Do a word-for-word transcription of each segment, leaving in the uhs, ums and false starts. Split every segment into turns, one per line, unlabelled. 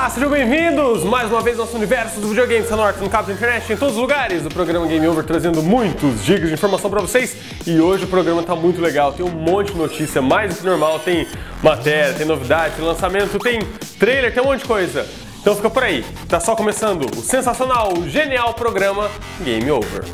Olá, sejam bem-vindos mais uma vez ao nosso universo dos videogames, está no ar, no cabo da internet, em todos os lugares, do programa Game Over, trazendo muitos gigas de informação pra vocês. E hoje o programa tá muito legal, tem um monte de notícia, mais do que normal, tem matéria, tem novidade, tem lançamento, tem trailer, tem um monte de coisa. Então fica por aí, tá só começando o sensacional, o genial programa Game Over.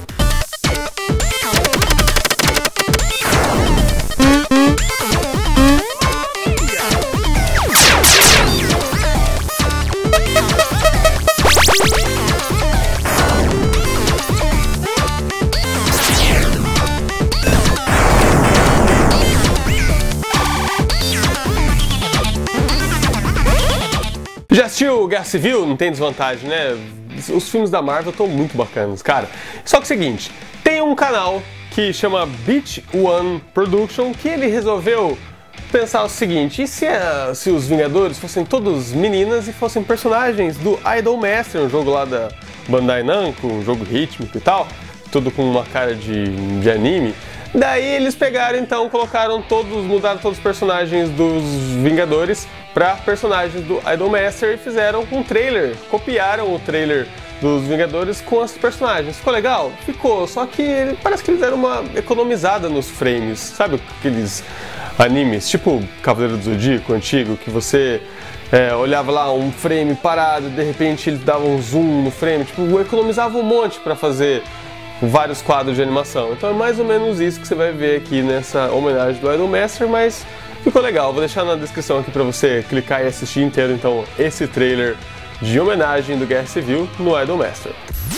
Já assistiu Guerra Civil? Não tem desvantagem, né? Os filmes da Marvel estão muito bacanas, cara. Só que é o seguinte, tem um canal que chama Beat One Production que ele resolveu pensar o seguinte, e se, a, se os Vingadores fossem todos meninas e fossem personagens do Idolmaster, um jogo lá da Bandai Namco, um jogo rítmico e tal, tudo com uma cara de, de anime. Daí eles pegaram então, colocaram todos, mudaram todos os personagens dos Vingadores para personagens do Idolmaster e fizeram um trailer, copiaram o trailer dos Vingadores com esses personagens. Ficou legal? Ficou, só que parece que eles deram uma economizada nos frames, sabe aqueles animes, tipo Cavaleiro do Zodíaco antigo, que você é, olhava lá um frame parado e de repente eles davam um zoom no frame, tipo, economizava um monte para fazer vários quadros de animação. Então é mais ou menos isso que você vai ver aqui nessa homenagem do Idolmaster, mas ficou legal. Vou deixar na descrição aqui para você clicar e assistir inteiro então esse trailer de homenagem do Guerra Civil no Idolmaster.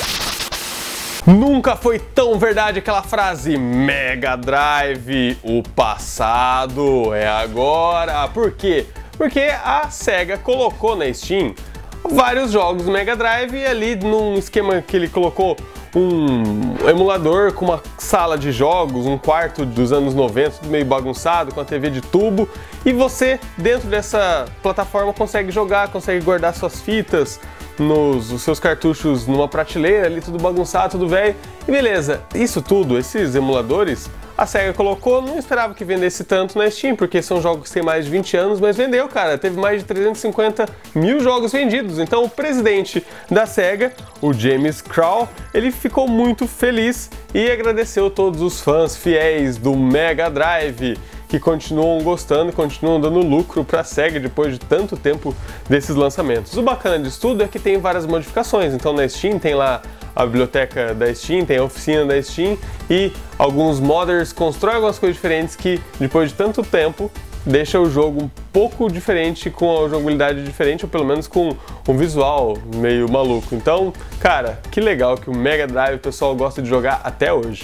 Nunca foi tão verdade aquela frase Mega Drive, o passado é agora. Por quê? Porque a Sega colocou na Steam vários jogos do Mega Drive ali num esquema que ele colocou um emulador com uma sala de jogos, um quarto dos anos noventa, tudo meio bagunçado, com a T V de tubo, e você dentro dessa plataforma consegue jogar, consegue guardar suas fitas, nos, os seus cartuchos numa prateleira ali, tudo bagunçado, tudo velho, e beleza. Isso tudo, esses emuladores, a Sega colocou, não esperava que vendesse tanto na Steam, porque são jogos que têm mais de vinte anos, mas vendeu, cara, teve mais de trezentos e cinquenta mil jogos vendidos. Então o presidente da Sega, o James Crow, ele ficou muito feliz e agradeceu todos os fãs fiéis do Mega Drive, que continuam gostando e continuam dando lucro para a Sega depois de tanto tempo desses lançamentos. O bacana disso tudo é que tem várias modificações, então na Steam tem lá a biblioteca da Steam, tem a oficina da Steam e alguns modders constroem algumas coisas diferentes que depois de tanto tempo deixa o jogo um pouco diferente, com a jogabilidade diferente, ou pelo menos com um visual meio maluco. Então, cara, que legal que o Mega Drive o pessoal gosta de jogar até hoje.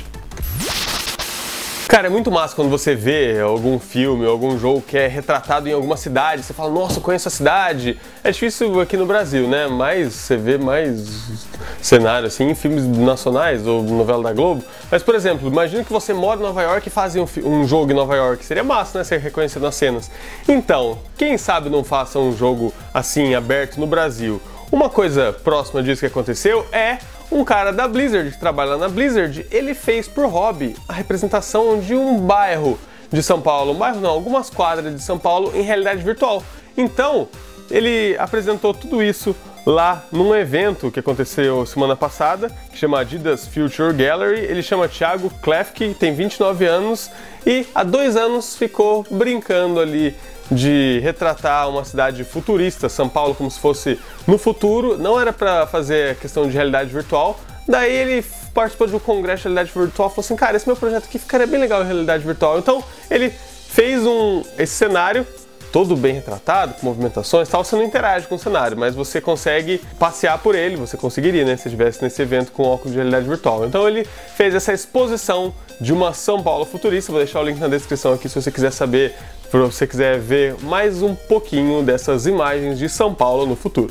Cara, é muito massa quando você vê algum filme, algum jogo que é retratado em alguma cidade, você fala, nossa, eu conheço a cidade. É difícil aqui no Brasil, né? Mas você vê mais cenário assim em filmes nacionais ou novela da Globo. Mas, por exemplo, imagina que você mora em Nova York e fazem um, um jogo em Nova York. Seria massa, né? Ser reconhecido nas cenas. Então, quem sabe não faça um jogo assim, aberto no Brasil. Uma coisa próxima disso que aconteceu é um cara da Blizzard, que trabalha na Blizzard, ele fez por hobby a representação de um bairro de São Paulo, um bairro não, algumas quadras de São Paulo em realidade virtual. Então, ele apresentou tudo isso lá num evento que aconteceu semana passada, que chama Adidas Future Gallery. Ele chama Thiago Klefke, tem vinte e nove anos e há dois anos ficou brincando ali de retratar uma cidade futurista, São Paulo, como se fosse no futuro. Não era para fazer a questão de realidade virtual. Daí ele participou de um congresso de realidade virtual e falou assim, cara, esse meu projeto aqui ficaria bem legal em realidade virtual. Então ele fez um, esse cenário todo bem retratado, com movimentações e tal. Você não interage com o cenário, mas você consegue passear por ele, você conseguiria, né, se estivesse nesse evento com óculos de realidade virtual. Então ele fez essa exposição de uma São Paulo futurista. Vou deixar o link na descrição aqui se você quiser saber, se você quiser ver mais um pouquinho dessas imagens de São Paulo no futuro.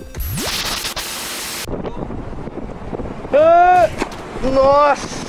Ah, nossa!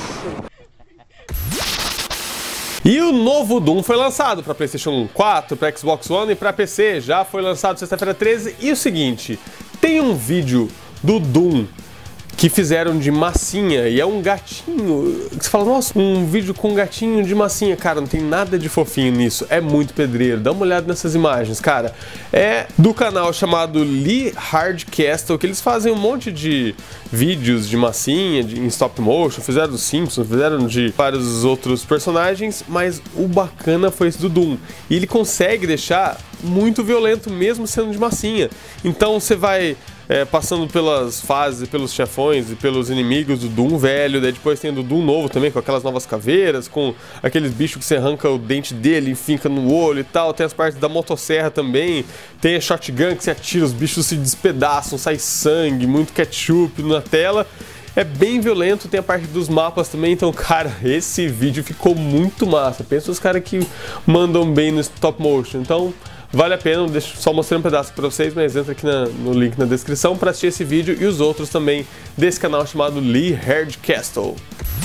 E o novo Doom foi lançado para PlayStation quatro, para Xbox One e para P C. Já foi lançado sexta-feira treze. E o seguinte, tem um vídeo do Doom que que fizeram de massinha, e é um gatinho, que você fala, nossa, um vídeo com um gatinho de massinha, cara, não tem nada de fofinho nisso, é muito pedreiro, dá uma olhada nessas imagens, cara, é do canal chamado Lee Hardcastle, que eles fazem um monte de vídeos de massinha, de, em stop motion, fizeram dos Simpsons, fizeram de vários outros personagens, mas o bacana foi esse do Doom, e ele consegue deixar muito violento mesmo sendo de massinha, então você vai É, passando pelas fases, pelos chefões e pelos inimigos do Doom velho, daí depois tem o do Doom novo também, com aquelas novas caveiras, com aqueles bichos que você arranca o dente dele e finca no olho e tal, tem as partes da motosserra também, tem a shotgun que você atira, os bichos se despedaçam, sai sangue, muito ketchup na tela. É bem violento, tem a parte dos mapas também, então, cara, esse vídeo ficou muito massa. Pensa os caras que mandam bem no stop motion, então vale a pena. Deixa só mostrar um pedaço para vocês, mas entra aqui na, no link na descrição para assistir esse vídeo e os outros também desse canal chamado Lee Hardcastle.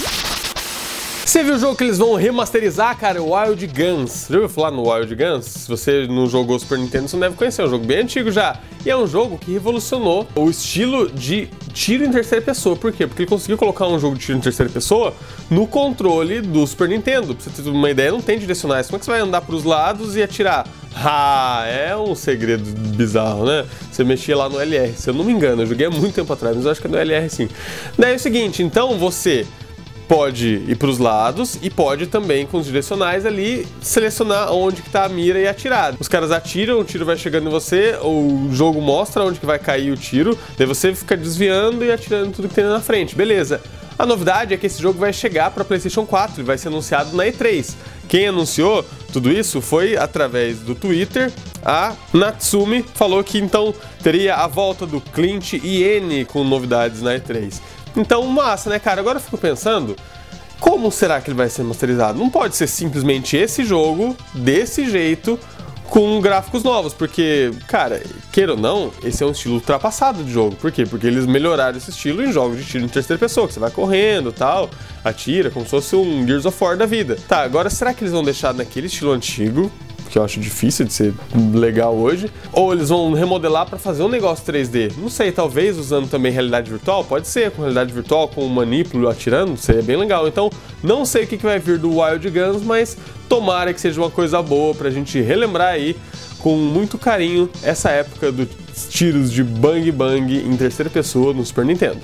Você viu o jogo que eles vão remasterizar, cara? Wild Guns. Já ouviu falar no Wild Guns? Se você não jogou Super Nintendo, você não deve conhecer. É um jogo bem antigo já. E é um jogo que revolucionou o estilo de tiro em terceira pessoa. Por quê? Porque ele conseguiu colocar um jogo de tiro em terceira pessoa no controle do Super Nintendo. Pra você ter uma ideia, não tem direcionais. Como é que você vai andar pros lados e atirar? Ah, é um segredo bizarro, né? Você mexia lá no L R, se eu não me engano. Eu joguei há muito tempo atrás, mas eu acho que é no L R sim. Daí é o seguinte, então você pode ir para os lados e pode também, com os direcionais ali, selecionar onde que tá a mira e atirar. Os caras atiram, o tiro vai chegando em você, o jogo mostra onde que vai cair o tiro, daí você fica desviando e atirando tudo que tem na frente, beleza. A novidade é que esse jogo vai chegar para PlayStation quatro, ele vai ser anunciado na E três. Quem anunciou tudo isso foi através do Twitter. A Natsumi falou que então teria a volta do Clint e N com novidades na E três. Então, massa, né, cara? Agora eu fico pensando, como será que ele vai ser masterizado? Não pode ser simplesmente esse jogo, desse jeito, com gráficos novos, porque, cara, queira ou não, esse é um estilo ultrapassado de jogo. Por quê? Porque eles melhoraram esse estilo em jogos de tiro em terceira pessoa, que você vai correndo e tal, atira, como se fosse um Gears of War da vida. Tá, agora será que eles vão deixar naquele estilo antigo, que eu acho difícil de ser legal hoje, ou eles vão remodelar para fazer um negócio três D? Não sei, talvez usando também realidade virtual? Pode ser, com realidade virtual, com um manípulo atirando, seria bem legal. Então, não sei o que vai vir do Wild Guns, mas tomara que seja uma coisa boa pra gente relembrar aí, com muito carinho, essa época dos tiros de bang bang em terceira pessoa no Super Nintendo.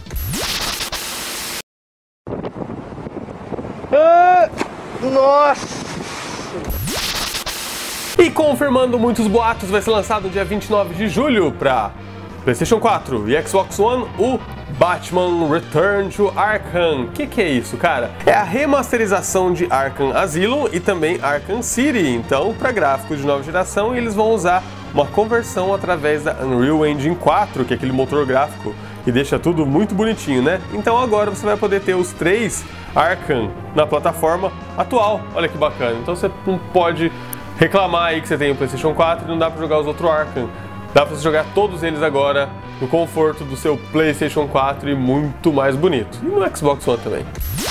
Ah, nossa!
E confirmando muitos boatos, vai ser lançado no dia vinte e nove de julho para PlayStation quatro e Xbox One o Batman Return to Arkham. O que, que é isso, cara? É a remasterização de Arkham Asylum e também Arkham City, então para gráficos de nova geração, e eles vão usar uma conversão através da Unreal Engine quatro, que é aquele motor gráfico que deixa tudo muito bonitinho, né? Então agora você vai poder ter os três Arkham na plataforma atual. Olha que bacana. Então você não pode reclamar aí que você tem o PlayStation quatro e não dá pra jogar os outros Arkham. Dá pra você jogar todos eles agora no conforto do seu PlayStation quatro e muito mais bonito. E no Xbox One também.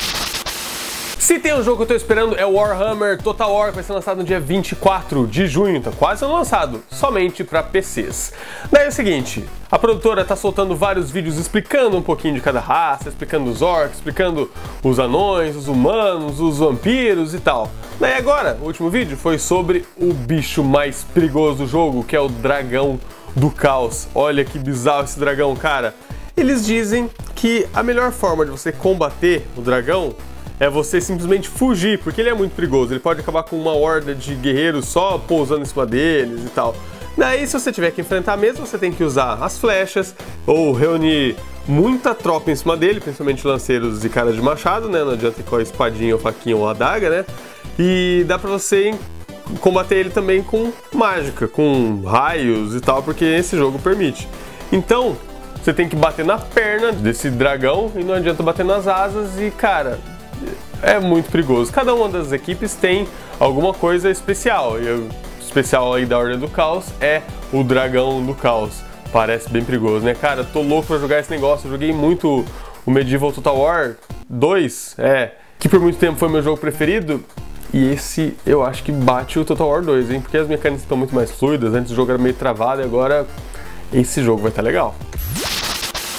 Se tem um jogo que eu tô esperando é o Warhammer Total War, que vai ser lançado no dia vinte e quatro de junho, tá quase sendo lançado, somente para P Cs. Daí é o seguinte, a produtora tá soltando vários vídeos explicando um pouquinho de cada raça, explicando os orcs, explicando os anões, os humanos, os vampiros e tal. Daí agora, o último vídeo foi sobre o bicho mais perigoso do jogo, que é o Dragão do Caos. Olha que bizarro esse dragão, cara. Eles dizem que a melhor forma de você combater o dragão é você simplesmente fugir, porque ele é muito perigoso, ele pode acabar com uma horda de guerreiros só pousando em cima deles e tal. Daí, se você tiver que enfrentar mesmo, você tem que usar as flechas, ou reunir muita tropa em cima dele, principalmente lanceiros e caras de machado, né? Não adianta ir com a espadinha, ou faquinha ou a adaga, né? E dá pra você combater ele também com mágica, com raios e tal, porque esse jogo permite. Então, você tem que bater na perna desse dragão e não adianta bater nas asas e, cara, é muito perigoso. Cada uma das equipes tem alguma coisa especial. E o especial aí da Ordem do Caos é o Dragão do Caos. Parece bem perigoso, né, cara? Tô louco pra jogar esse negócio. Eu joguei muito o Medieval Total War dois, é, que por muito tempo foi meu jogo preferido. E esse eu acho que bate o Total War dois, hein? Porque as mecânicas estão muito mais fluidas. Antes o jogo era meio travado e agora esse jogo vai estar legal.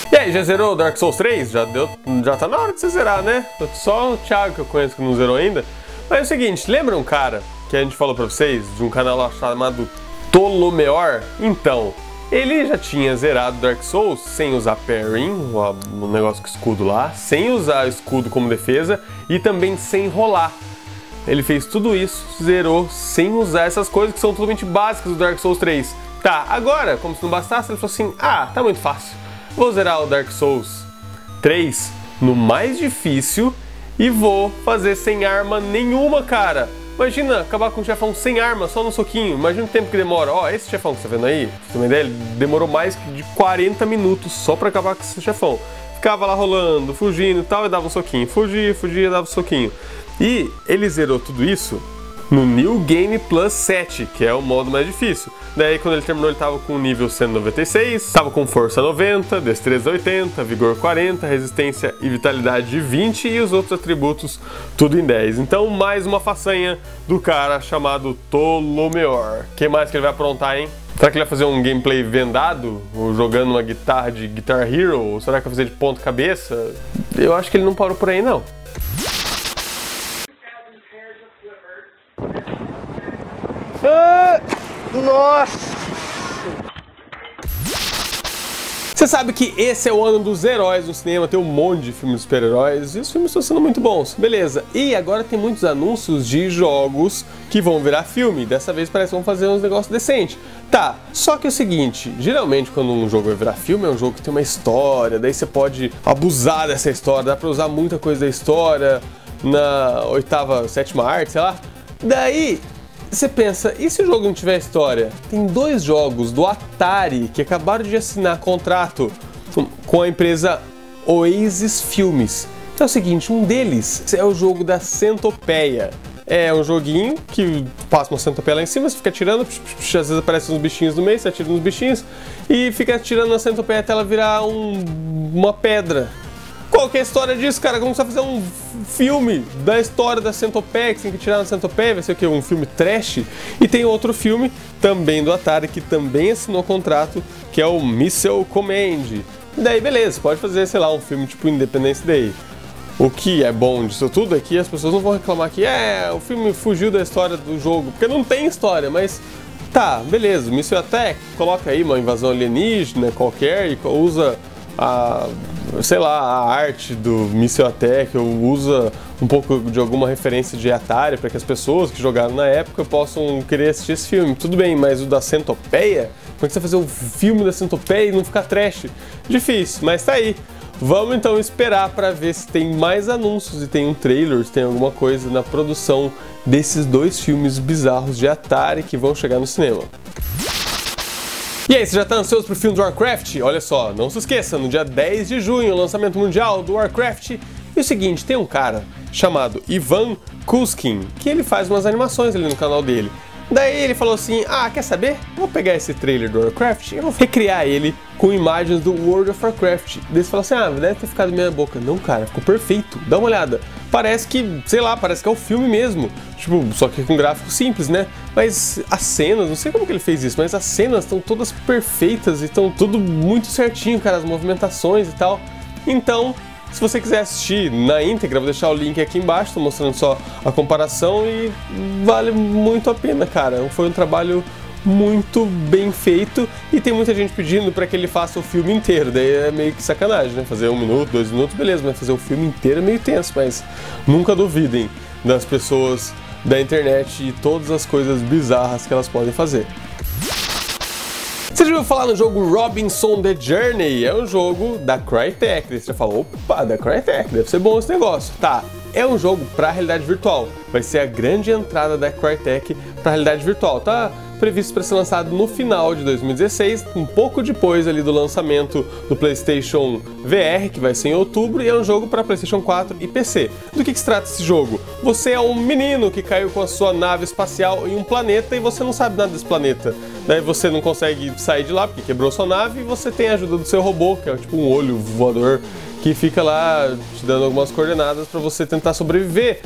E aí, já zerou o Dark Souls três? Já, deu, já tá na hora de você zerar, né? Só o Thiago que eu conheço que não zerou ainda. Mas é o seguinte, lembra um cara que a gente falou pra vocês, de um canal lá chamado Tolomeor? Então, ele já tinha zerado Dark Souls sem usar parrying, o negócio com escudo lá, sem usar escudo como defesa e também sem rolar. Ele fez tudo isso, zerou sem usar essas coisas que são totalmente básicas do Dark Souls três. Tá, agora, como se não bastasse, ele falou assim, ah, tá muito fácil. Vou zerar o Dark Souls três no mais difícil e vou fazer sem arma nenhuma, cara. Imagina acabar com um chefão sem arma, só no soquinho. Imagina o tempo que demora. Ó, esse chefão que você tá vendo aí, pra você ter uma ideia, ele demorou mais de quarenta minutos só pra acabar com esse chefão. Ficava lá rolando, fugindo e tal, e dava um soquinho. Fugia, fugia, dava um soquinho. E ele zerou tudo isso no New Game Plus sete, que é o modo mais difícil. Daí quando ele terminou ele tava com o nível cento e noventa e seis, tava com força noventa, destreza oitenta, vigor quarenta, resistência e vitalidade de vinte e os outros atributos tudo em dez. Então mais uma façanha do cara chamado Tolomeor. O que mais que ele vai aprontar, hein? Será que ele vai fazer um gameplay vendado, ou jogando uma guitarra de Guitar Hero, ou será que vai fazer de ponta cabeça? Eu acho que ele não parou por aí não.
Ah, nossa!
Você sabe que esse é o ano dos heróis no cinema, tem um monte de filmes de super-heróis e os filmes estão sendo muito bons, beleza. E agora tem muitos anúncios de jogos que vão virar filme, dessa vez parece que vão fazer uns negócios decentes. Tá, só que é o seguinte, geralmente quando um jogo vai virar filme é um jogo que tem uma história, daí você pode abusar dessa história, dá pra usar muita coisa da história na oitava, sétima arte, sei lá. Daí você pensa, e se o jogo não tiver história? Tem dois jogos do Atari que acabaram de assinar contrato com a empresa Oasis Filmes. Então é o seguinte, um deles é o jogo da Centopeia. É um joguinho que passa uma centopeia lá em cima, você fica atirando, psh, psh, psh, às vezes aparecem uns bichinhos no meio, você atira nos bichinhos e fica atirando na centopeia até ela virar um, uma pedra. Qual que é a história disso, cara? Como você vai fazer um filme da história da centopeia, que você tem que tirar na centopeia, vai ser o quê? Um filme trash? E tem outro filme, também do Atari, que também assinou contrato, que é o Missile Command. E daí, beleza, pode fazer, sei lá, um filme tipo Independence Day. O que é bom disso tudo é que as pessoas não vão reclamar que é, o filme fugiu da história do jogo, porque não tem história, mas tá, beleza, o Missile Attack, coloca aí uma invasão alienígena qualquer e usa a, sei lá, a arte do Missile Attack, ou usa um pouco de alguma referência de Atari para que as pessoas que jogaram na época possam querer assistir esse filme. Tudo bem, mas o da Centopeia? Como é que você vai fazer um filme da Centopeia e não ficar trash? Difícil, mas tá aí. Vamos então esperar para ver se tem mais anúncios e tem um trailer, se tem alguma coisa na produção desses dois filmes bizarros de Atari que vão chegar no cinema. E aí, você já tá ansioso pro filme do Warcraft? Olha só, não se esqueça, no dia dez de junho, o lançamento mundial do Warcraft. E o seguinte, tem um cara chamado Ivan Kuskin, que ele faz umas animações ali no canal dele. Daí ele falou assim, ah, quer saber? Vou pegar esse trailer do Warcraft e vou recriar ele com imagens do World of Warcraft. Daí você falou assim, ah, deve ter ficado minha boca. Não, cara, ficou perfeito. Dá uma olhada. Parece que, sei lá, parece que é o filme mesmo. Tipo, só que com gráfico simples, né? Mas as cenas, não sei como que ele fez isso, mas as cenas estão todas perfeitas e estão tudo muito certinho, cara, as movimentações e tal. Então, se você quiser assistir na íntegra, vou deixar o link aqui embaixo, tô mostrando só a comparação e vale muito a pena, cara. Foi um trabalho muito bem feito e tem muita gente pedindo para que ele faça o filme inteiro, daí é meio que sacanagem, né? Fazer um minuto, dois minutos, beleza, mas fazer o filme inteiro é meio tenso, mas nunca duvidem das pessoas da internet e todas as coisas bizarras que elas podem fazer. Você já ouviu falar no jogo Robinson The Journey? É um jogo da Crytek. Você já falou, opa, da Crytek, deve ser bom esse negócio. Tá, é um jogo para realidade virtual. Vai ser a grande entrada da Crytek para realidade virtual. Tá previsto para ser lançado no final de dois mil e dezesseis, um pouco depois ali do lançamento do PlayStation V R, que vai ser em outubro, e é um jogo para PlayStation quatro e P C. Do que, que se trata esse jogo? Você é um menino que caiu com a sua nave espacial em um planeta e você não sabe nada desse planeta. Daí você não consegue sair de lá porque quebrou sua nave e você tem a ajuda do seu robô, que é tipo um olho voador, que fica lá te dando algumas coordenadas para você tentar sobreviver.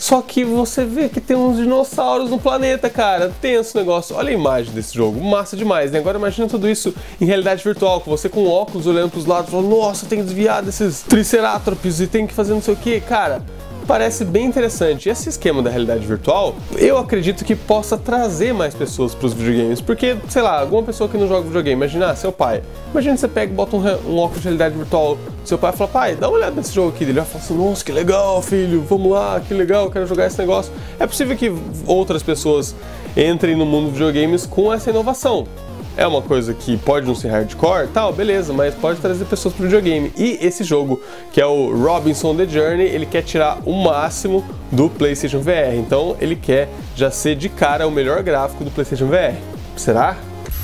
Só que você vê que tem uns dinossauros no planeta, cara. Tenso o negócio. Olha a imagem desse jogo. Massa demais, né? Agora imagina tudo isso em realidade virtual, com você com óculos olhando pros lados, falando, nossa, tem que desviar desses tricerátops e tem que fazer não sei o que, cara. Parece bem interessante. E esse esquema da realidade virtual, eu acredito que possa trazer mais pessoas para os videogames, porque, sei lá, alguma pessoa que não joga videogame, imagina, ah, seu pai. Imagina você pega e bota um, um óculos de realidade virtual do seu pai e fala, pai, dá uma olhada nesse jogo aqui. Ele vai falar assim, nossa, que legal, filho, vamos lá, que legal, quero jogar esse negócio. É possível que outras pessoas entrem no mundo dos videogames com essa inovação. É uma coisa que pode não ser hardcore, tal, beleza, mas pode trazer pessoas pro videogame. E esse jogo, que é o Robinson The Journey, ele quer tirar o máximo do PlayStation V R. Então ele quer já ser de cara o melhor gráfico do PlayStation V R. Será?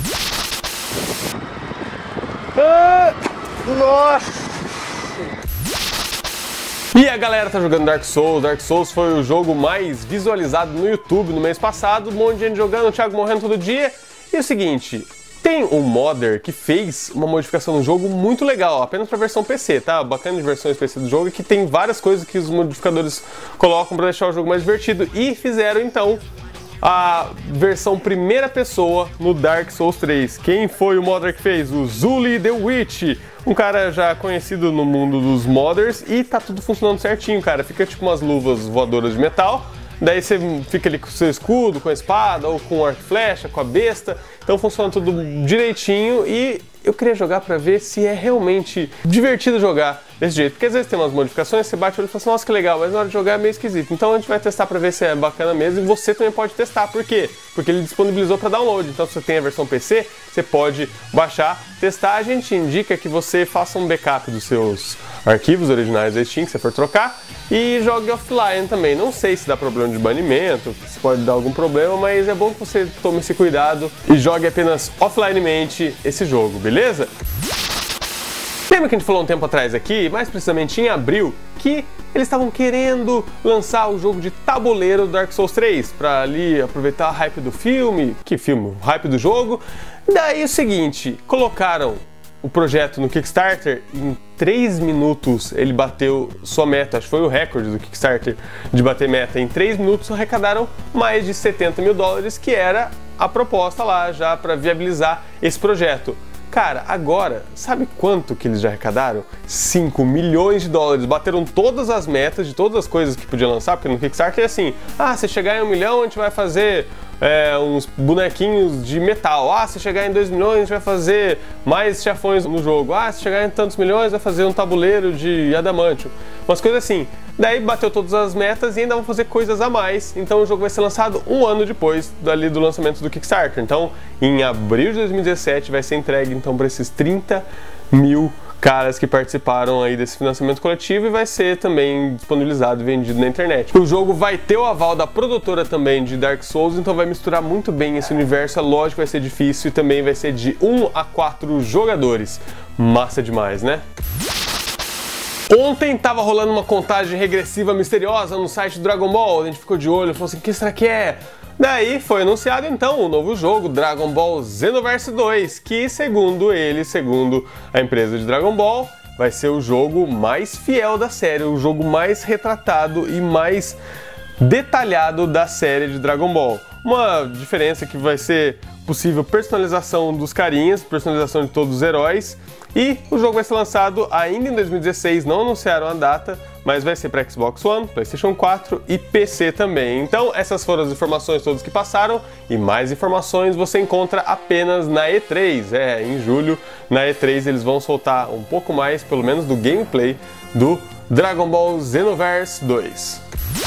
Ah, nossa!
E a galera tá jogando Dark Souls. Dark Souls foi o jogo mais visualizado no YouTube no mês passado. Um monte de gente jogando, o Thiago morrendo todo dia. E é o seguinte... Tem um modder que fez uma modificação no jogo muito legal, apenas para a versão P C, tá? Bacana de versões P C do jogo, que tem várias coisas que os modificadores colocam para deixar o jogo mais divertido. E fizeram então a versão primeira pessoa no Dark Souls três. Quem foi o modder que fez? O Zully The Witch, um cara já conhecido no mundo dos modders, e tá tudo funcionando certinho, cara. Fica tipo umas luvas voadoras de metal. Daí você fica ali com o seu escudo, com a espada, ou com o arco e flecha, com a besta. Então funciona tudo direitinho e eu queria jogar pra ver se é realmente divertido jogar desse jeito. Porque às vezes tem umas modificações, você bate o olho e fala assim, nossa, que legal, mas na hora de jogar é meio esquisito. Então a gente vai testar pra ver se é bacana mesmo e você também pode testar. Por quê? Porque ele disponibilizou pra download. Então se você tem a versão P C, você pode baixar, testar. A gente indica que você faça um backup dos seus arquivos originais da Steam, que você for trocar, e jogue offline também. Não sei se dá problema de banimento, se pode dar algum problema, mas é bom que você tome esse cuidado e jogue apenas offlinemente esse jogo, beleza? Lembra que a gente falou um tempo atrás aqui, mais precisamente em abril, que eles estavam querendo lançar o jogo de tabuleiro do Dark Souls três, pra ali aproveitar a hype do filme, que filme? O hype do jogo. Daí o seguinte, colocaram o projeto no Kickstarter, em três minutos ele bateu sua meta, acho que foi o recorde do Kickstarter de bater meta. Em três minutos arrecadaram mais de setenta mil dólares, que era a proposta lá já para viabilizar esse projeto. Cara, agora, sabe quanto que eles já arrecadaram? cinco milhões de dólares. Bateram todas as metas de todas as coisas que podia lançar, porque no Kickstarter é assim, ah, se chegar em um milhão a gente vai fazer é, uns bonequinhos de metal. Ah, se chegar em dois milhões a gente vai fazer mais chefões no jogo. Ah, se chegar em tantos milhões vai fazer um tabuleiro de adamantio. Umas coisas assim. Daí bateu todas as metas e ainda vão fazer coisas a mais. Então o jogo vai ser lançado um ano depois dali do lançamento do Kickstarter. Então, em abril de dois mil e dezessete vai ser entregue então para esses trinta mil caras que participaram aí desse financiamento coletivo, e vai ser também disponibilizado e vendido na internet. O jogo vai ter o aval da produtora também de Dark Souls, então vai misturar muito bem esse universo. É lógico que vai ser difícil e também vai ser de um a quatro jogadores. Massa demais, né? Ontem tava rolando uma contagem regressiva misteriosa no site do Dragon Ball, a gente ficou de olho e falou assim, o que será que é? Daí foi anunciado então o novo jogo, Dragon Ball Xenoverse dois, que segundo ele, segundo a empresa de Dragon Ball, vai ser o jogo mais fiel da série, o jogo mais retratado e mais detalhado da série de Dragon Ball. Uma diferença que vai ser possível personalização dos carinhas, personalização de todos os heróis, e o jogo vai ser lançado ainda em dois mil e dezesseis, não anunciaram a data, mas vai ser para Xbox One, PlayStation quatro e P C também. Então essas foram as informações todas que passaram, e mais informações você encontra apenas na E três. É, em julho, na E três eles vão soltar um pouco mais, pelo menos do gameplay do Dragon Ball Xenoverse dois.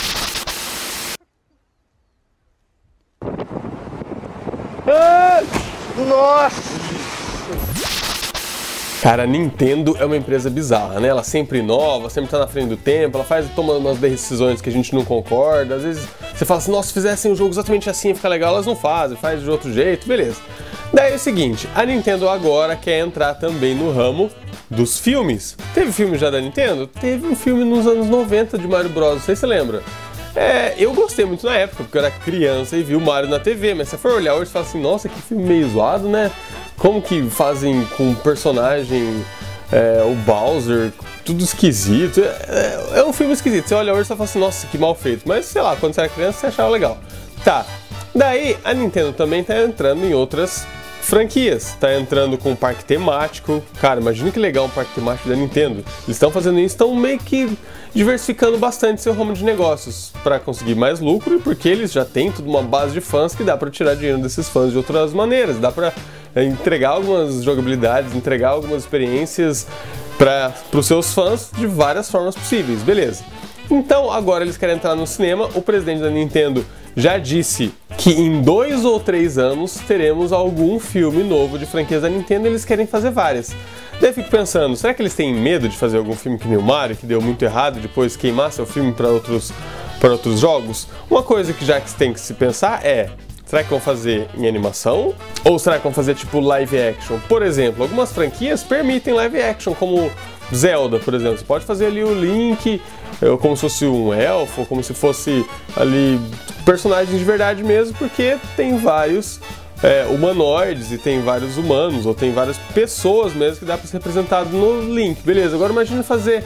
Ah, nossa!
Cara, a Nintendo é uma empresa bizarra, né? Ela sempre inova, sempre tá na frente do tempo, ela faz, toma umas decisões que a gente não concorda. Às vezes você fala assim, nossa, se fizessem um jogo exatamente assim ia ficar legal, elas não fazem, faz de outro jeito, beleza. Daí é o seguinte, a Nintendo agora quer entrar também no ramo dos filmes. Teve filme já da Nintendo? Teve um filme nos anos noventa de Mario Bros, não sei se você lembra. É, eu gostei muito na época, porque eu era criança e vi o Mario na T V, mas se você for olhar hoje e fala assim, nossa, que filme meio zoado, né? Como que fazem com um personagem é, o Bowser, tudo esquisito. É, é um filme esquisito. Você olha hoje e fala assim, nossa, que mal feito. Mas sei lá, quando você era criança você achava legal. Tá. Daí a Nintendo também tá entrando em outras franquias. Tá entrando com um parque temático. Cara, imagina que legal um parque temático da Nintendo. Eles estão fazendo isso, estão meio que diversificando bastante seu ramo de negócios para conseguir mais lucro e porque eles já têm toda uma base de fãs que dá para tirar dinheiro desses fãs de outras maneiras. Dá para entregar algumas jogabilidades, entregar algumas experiências para os seus fãs de várias formas possíveis, beleza. Então agora eles querem entrar no cinema. O presidente da Nintendo já disse que em dois ou três anos teremos algum filme novo de franquias da Nintendo e eles querem fazer várias. Daí eu fico pensando, será que eles têm medo de fazer algum filme que nem o Mario, que deu muito errado, e depois queimar seu filme para outros, para outros jogos? Uma coisa que já que tem que se pensar é, será que vão fazer em animação? Ou será que vão fazer tipo live action? Por exemplo, algumas franquias permitem live action, como Zelda, por exemplo. Você pode fazer ali o Link como se fosse um elfo, como se fosse ali personagens de verdade mesmo, porque tem vários é, humanoides e tem vários humanos, ou tem várias pessoas mesmo que dá para ser representado no Link. Beleza, agora imagine fazer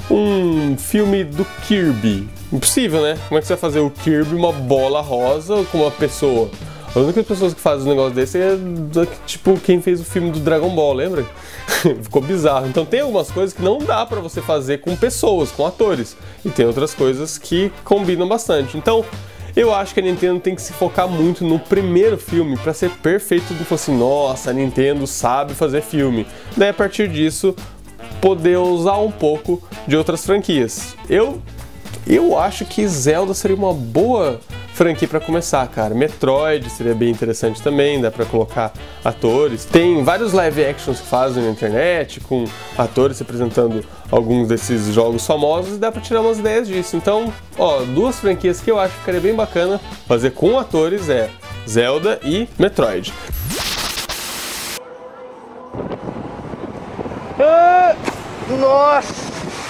um filme do Kirby. Impossível, né? Como é que você vai fazer o Kirby uma bola rosa com uma pessoa? As únicas pessoas que fazem um negócio desse é tipo quem fez o filme do Dragon Ball, lembra? Ficou bizarro. Então tem algumas coisas que não dá pra você fazer com pessoas, com atores. E tem outras coisas que combinam bastante. Então eu acho que a Nintendo tem que se focar muito no primeiro filme pra ser perfeito. Tipo assim, nossa, a Nintendo sabe fazer filme. Daí a partir disso poder usar um pouco de outras franquias. Eu, eu acho que Zelda seria uma boa franquia para começar, cara. Metroid seria bem interessante também, dá para colocar atores. Tem vários live actions que fazem na internet, com atores representando alguns desses jogos famosos, e dá para tirar umas ideias disso. Então, ó, duas franquias que eu acho que ficaria bem bacana fazer com atores é Zelda e Metroid.
Ah, nossa!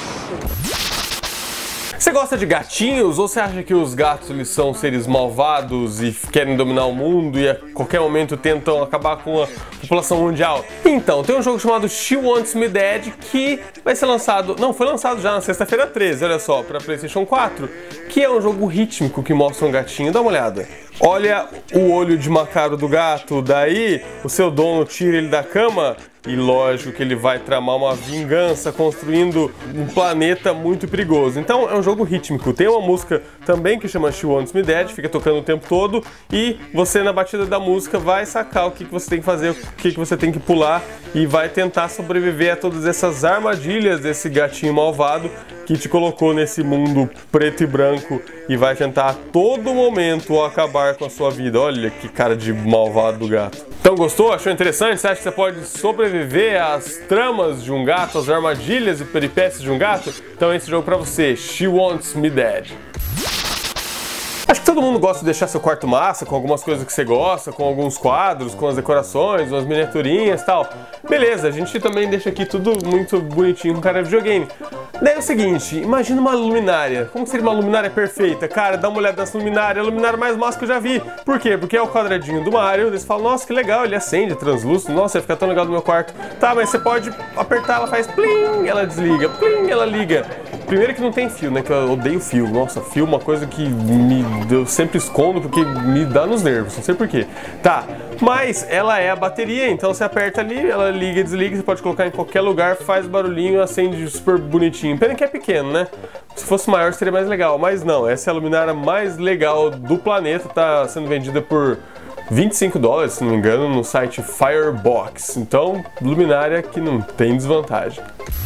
Você gosta de gatinhos ou você acha que os gatos eles são seres malvados e querem dominar o mundo e a qualquer momento tentam acabar com a população mundial? Então, tem um jogo chamado She Wants Me Dead que vai ser lançado, não, foi lançado já na sexta-feira treze, olha só, para PlayStation quatro, que é um jogo rítmico que mostra um gatinho, dá uma olhada. Olha o olho de macaro do gato, daí o seu dono tira ele da cama e lógico que ele vai tramar uma vingança construindo um planeta muito perigoso. Então é um jogo rítmico, tem uma música também que chama She Wants Me Dead, fica tocando o tempo todo e você na batida da música vai sacar o que, que você tem que fazer, o que, que você tem que pular e vai tentar sobreviver a todas essas armadilhas desse gatinho malvado que te colocou nesse mundo preto e branco e vai tentar a todo momento acabar com a sua vida. Olha que cara de malvado do gato. Então gostou? Achou interessante? Você acha que você pode sobreviver às tramas de um gato, às armadilhas e peripécias de um gato? Então esse jogo pra você, She Wants Me Dead. Acho que todo mundo gosta de deixar seu quarto massa, com algumas coisas que você gosta, com alguns quadros, com as decorações, umas miniaturinhas e tal. Beleza, a gente também deixa aqui tudo muito bonitinho com cara de videogame. Daí é o seguinte, imagina uma luminária. Como seria uma luminária perfeita? Cara, dá uma olhada nessa luminária, é a luminária mais massa que eu já vi. Por quê? Porque é o quadradinho do Mario, daí você fala, nossa, que legal, ele acende, é translúcido, nossa, vai ficar tão legal no meu quarto. Tá, mas você pode apertar, ela faz plim, ela desliga, plim, ela liga. Primeiro que não tem fio, né, que eu odeio fio. Nossa, fio é uma coisa que me, eu sempre escondo porque me dá nos nervos, não sei porquê. Tá, mas ela é a bateria, então você aperta ali, ela liga e desliga, você pode colocar em qualquer lugar, faz barulhinho, acende super bonitinho. Pena que é pequeno, né? Se fosse maior seria mais legal, mas não, essa é a luminária mais legal do planeta, tá sendo vendida por vinte e cinco dólares, se não me engano, no site Firebox. Então, luminária que não tem desvantagem.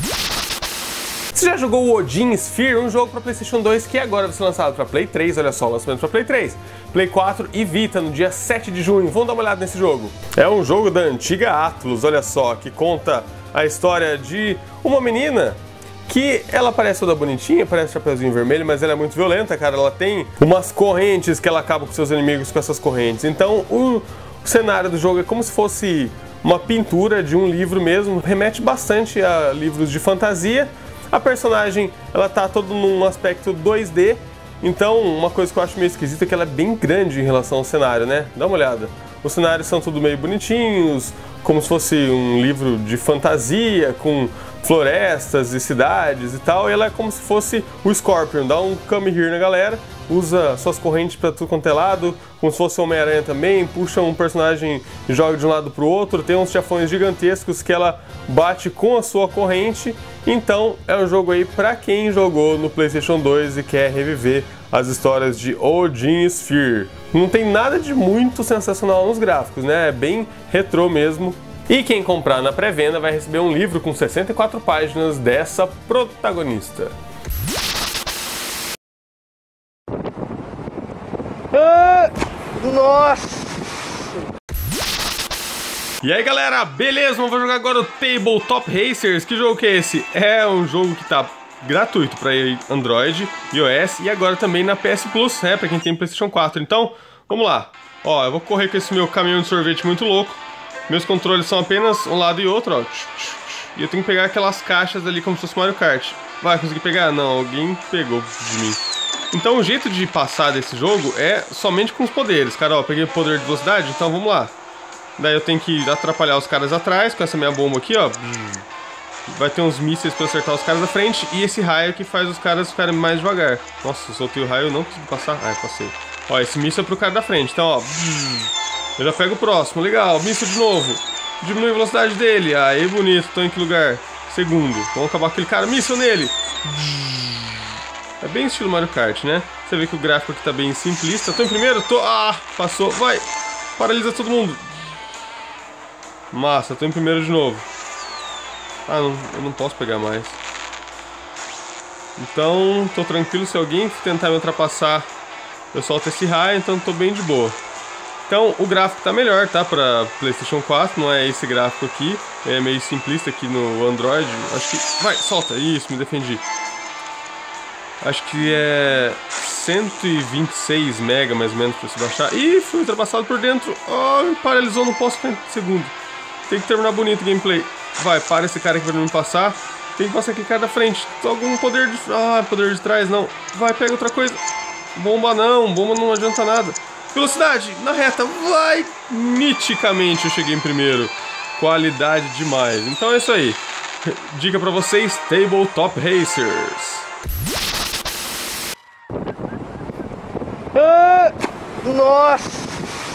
Você já jogou o Odin Sphere, um jogo para PlayStation dois que agora vai ser lançado para Play três, olha só, lançamento para Play três, Play quatro e Vita no dia sete de junho. Vamos dar uma olhada nesse jogo. É um jogo da antiga Atlus, olha só, que conta a história de uma menina que ela parece toda bonitinha, parece Chapeuzinho Vermelho, mas ela é muito violenta, cara. Ela tem umas correntes que ela acaba com seus inimigos com essas correntes. Então o cenário do jogo é como se fosse uma pintura de um livro mesmo, remete bastante a livros de fantasia. A personagem, ela tá todo num aspecto dois D, então uma coisa que eu acho meio esquisita é que ela é bem grande em relação ao cenário, né? Dá uma olhada. Os cenários são tudo meio bonitinhos, como se fosse um livro de fantasia, com florestas e cidades e tal, e ela é como se fosse o Scorpion, dá um come here na galera, usa suas correntes pra tudo quanto é lado, como se fosse o Homem-Aranha também, puxa um personagem e joga de um lado pro outro, tem uns chefões gigantescos que ela bate com a sua corrente. Então é um jogo aí pra quem jogou no PlayStation dois e quer reviver as histórias de Odin Sphere. Não tem nada de muito sensacional nos gráficos, né? É bem retrô mesmo. E quem comprar na pré-venda vai receber um livro com sessenta e quatro páginas dessa protagonista.
Ah, nossa!
E aí galera, beleza? Vamos jogar agora o Tabletop Racers. Que jogo que é esse? É um jogo que tá gratuito para Android, iOS e agora também na P S Plus, né? Pra quem tem PlayStation quatro. Então, vamos lá. Ó, eu vou correr com esse meu caminhão de sorvete muito louco. Meus controles são apenas um lado e outro, ó. E eu tenho que pegar aquelas caixas ali como se fosse Mario Kart. Vai conseguir pegar? Não, alguém pegou de mim. Então o jeito de passar desse jogo é somente com os poderes. Cara, ó, peguei o poder de velocidade, então vamos lá. Daí eu tenho que atrapalhar os caras atrás com essa minha bomba aqui, ó. Vai ter uns mísseis pra acertar os caras da frente. E esse raio que faz os caras ficarem mais devagar. Nossa, eu soltei o raio, eu não consegui passar. Ah, eu passei. Ó, esse míssil é pro cara da frente. Então, ó, eu já pego o próximo. Legal, míssil de novo. Diminui a velocidade dele. Aí, bonito. Tô em que lugar? Segundo. Vamos acabar com aquele cara. Míssil nele. É bem estilo Mario Kart, né? Você vê que o gráfico aqui tá bem simplista. Tô em primeiro? Tô... Ah, passou. Vai. Paralisa todo mundo. Massa, tô em primeiro de novo. Ah, não, eu não posso pegar mais. Então, tô tranquilo. Se alguém tentar me ultrapassar, eu solto esse raio, então tô bem de boa. Então, o gráfico tá melhor, tá? Pra PlayStation quatro, não é esse gráfico aqui. É meio simplista aqui no Android. Acho que... Vai, solta. Isso, me defendi. Acho que é cento e vinte e seis mega, mais ou menos, pra se baixar. Ih, fui ultrapassado por dentro. Oh, me paralisou, não posso ficar em segundo. Tem que terminar bonito o gameplay. Vai, para esse cara aqui pra não me passar. Tem que passar aquele cara da frente. Tem algum poder de... Ah, poder de trás, não. Vai, pega outra coisa. Bomba não, bomba não adianta nada. Velocidade, na reta, vai! Miticamente eu cheguei em primeiro. Qualidade demais. Então é isso aí. Dica pra vocês, Tabletop Racers.
Ah, nossa!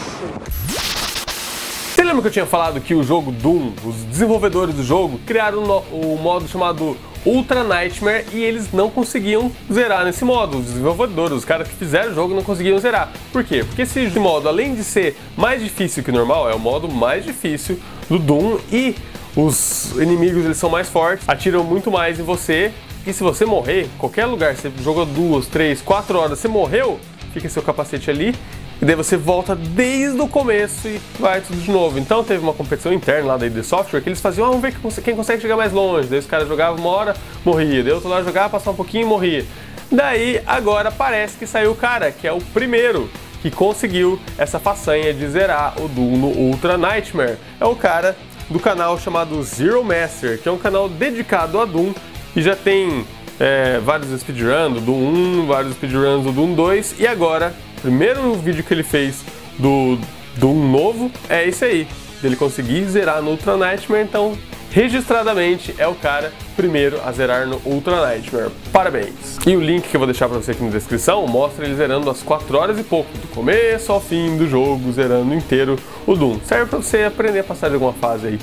Você lembra que eu tinha falado que o jogo Doom, os desenvolvedores do jogo, criaram o modo chamado Ultra Nightmare e eles não conseguiam zerar nesse modo. Os desenvolvedores, os caras que fizeram o jogo não conseguiam zerar. Por quê? Porque esse modo, além de ser mais difícil que o normal, é o modo mais difícil do Doom e os inimigos eles são mais fortes, atiram muito mais em você e se você morrer, qualquer lugar, você jogou duas, três, quatro horas, você morreu, fica seu capacete ali. E daí você volta desde o começo e vai tudo de novo. Então teve uma competição interna lá da I D Software que eles faziam, ah, vamos ver quem consegue chegar mais longe. Daí os caras jogavam uma hora, morria. Daí outro lá jogava, passava um pouquinho e morria. Daí agora parece que saiu o cara, que é o primeiro que conseguiu essa façanha de zerar o Doom no Ultra Nightmare. É o cara do canal chamado Zero Master, que é um canal dedicado a Doom e já tem é, vários speedruns do Doom um, vários speedruns do Doom dois e agora... O primeiro vídeo que ele fez do Doom novo é esse aí, dele conseguir zerar no Ultra Nightmare, então registradamente é o cara primeiro a zerar no Ultra Nightmare. Parabéns! E o link que eu vou deixar pra você aqui na descrição mostra ele zerando as quatro horas e pouco, do começo ao fim do jogo, zerando inteiro o Doom. Serve pra você aprender a passar de alguma fase aí.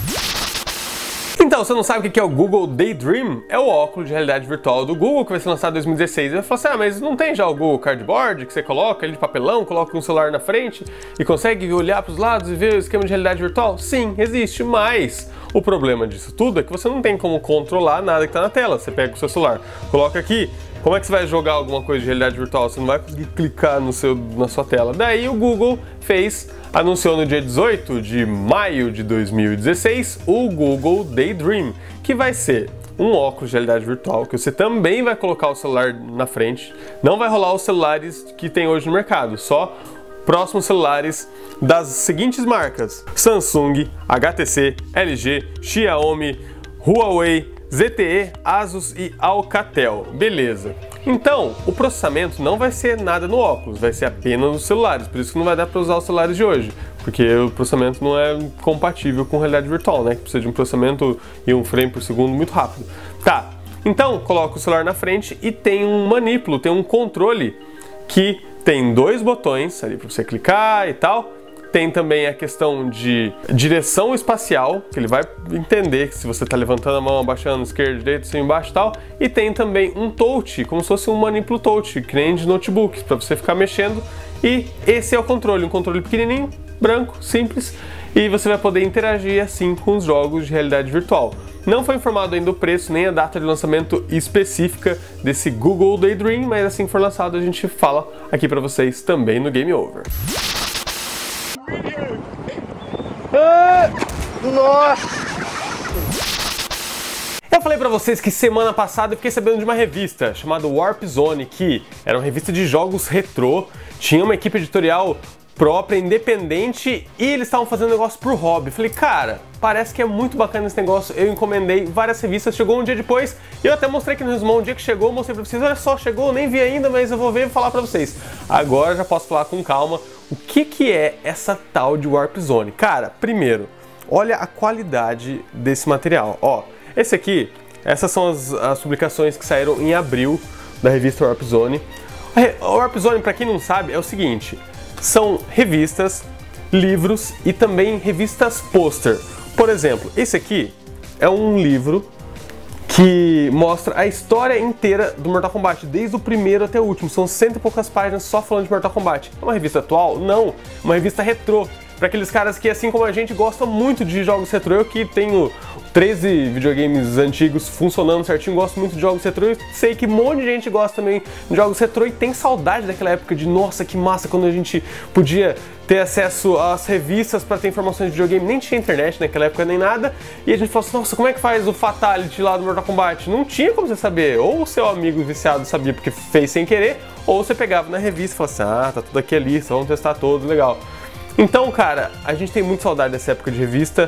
Então, você não sabe o que é o Google Daydream? É o óculos de realidade virtual do Google que vai ser lançado em dois mil e dezesseis. E vai falar assim, ah, mas não tem já o Google Cardboard que você coloca ele de papelão, coloca um celular na frente e consegue olhar para os lados e ver o esquema de realidade virtual? Sim, existe, mas o problema disso tudo é que você não tem como controlar nada que está na tela. Você pega o seu celular, coloca aqui, como é que você vai jogar alguma coisa de realidade virtual? Você não vai conseguir clicar no seu, na sua tela. Daí o Google fez, anunciou no dia dezoito de maio de dois mil e dezesseis o Google Daydream, que vai ser um óculos de realidade virtual que você também vai colocar o celular na frente. Não vai rolar os celulares que tem hoje no mercado, só próximos celulares das seguintes marcas: Samsung, H T C, L G, Xiaomi, Huawei, Z T E, Asus e Alcatel. Beleza. Então, o processamento não vai ser nada no óculos, vai ser apenas nos celulares, por isso que não vai dar para usar os celulares de hoje. porque o processamento não é compatível com realidade virtual, né? Precisa de um processamento e um frame por segundo muito rápido. Tá, então coloca o celular na frente e tem um manipulo, tem um controle que tem dois botões ali para você clicar e tal. Tem também a questão de direção espacial, que ele vai entender que se você está levantando a mão, abaixando, esquerda, direita, cima, embaixo e tal. E tem também um touch, como se fosse um manipulo touch, que nem de notebooks, para você ficar mexendo. E esse é o controle, um controle pequenininho, branco, simples. E você vai poder interagir assim com os jogos de realidade virtual. Não foi informado ainda o preço, nem a data de lançamento específica desse Google Daydream, mas assim que for lançado a gente fala aqui para vocês também no Game Over.
Ah, nossa!
Eu falei pra vocês que semana passada eu fiquei sabendo de uma revista chamada Warp Zone, que era uma revista de jogos retrô, tinha uma equipe editorial própria, independente, e eles estavam fazendo negócio por hobby. Falei, cara, parece que é muito bacana esse negócio. Eu encomendei várias revistas, chegou um dia depois, e eu até mostrei aqui no resumão, um dia que chegou, eu mostrei pra vocês, olha só, chegou, nem vi ainda, mas eu vou ver e falar pra vocês. Agora já posso falar com calma o que que é essa tal de Warp Zone. Cara, primeiro, olha a qualidade desse material. Ó, esse aqui, essas são as, as publicações que saíram em abril da revista Warp Zone. A Warp Zone, pra quem não sabe, é o seguinte, são revistas, livros e também revistas pôster. Por exemplo, esse aqui é um livro que mostra a história inteira do Mortal Kombat, desde o primeiro até o último. São cento e poucas páginas só falando de Mortal Kombat. É uma revista atual? Não. Uma revista retrô. Para aqueles caras que, assim como a gente, gostam muito de jogos retrô. Eu que tenho treze videogames antigos funcionando certinho, gosto muito de jogos retrô. E sei que um monte de gente gosta também de jogos retrô e tem saudade daquela época de, nossa, que massa, quando a gente podia ter acesso às revistas para ter informações de videogame. Nem tinha internet naquela época, nem nada. E a gente falou assim, nossa, como é que faz o Fatality lá do Mortal Kombat? Não tinha como você saber. Ou o seu amigo viciado sabia porque fez sem querer, ou você pegava na revista e falava assim, ah, tá tudo aqui ali, só vamos testar todos, legal. Então, cara, a gente tem muita saudade dessa época de revista.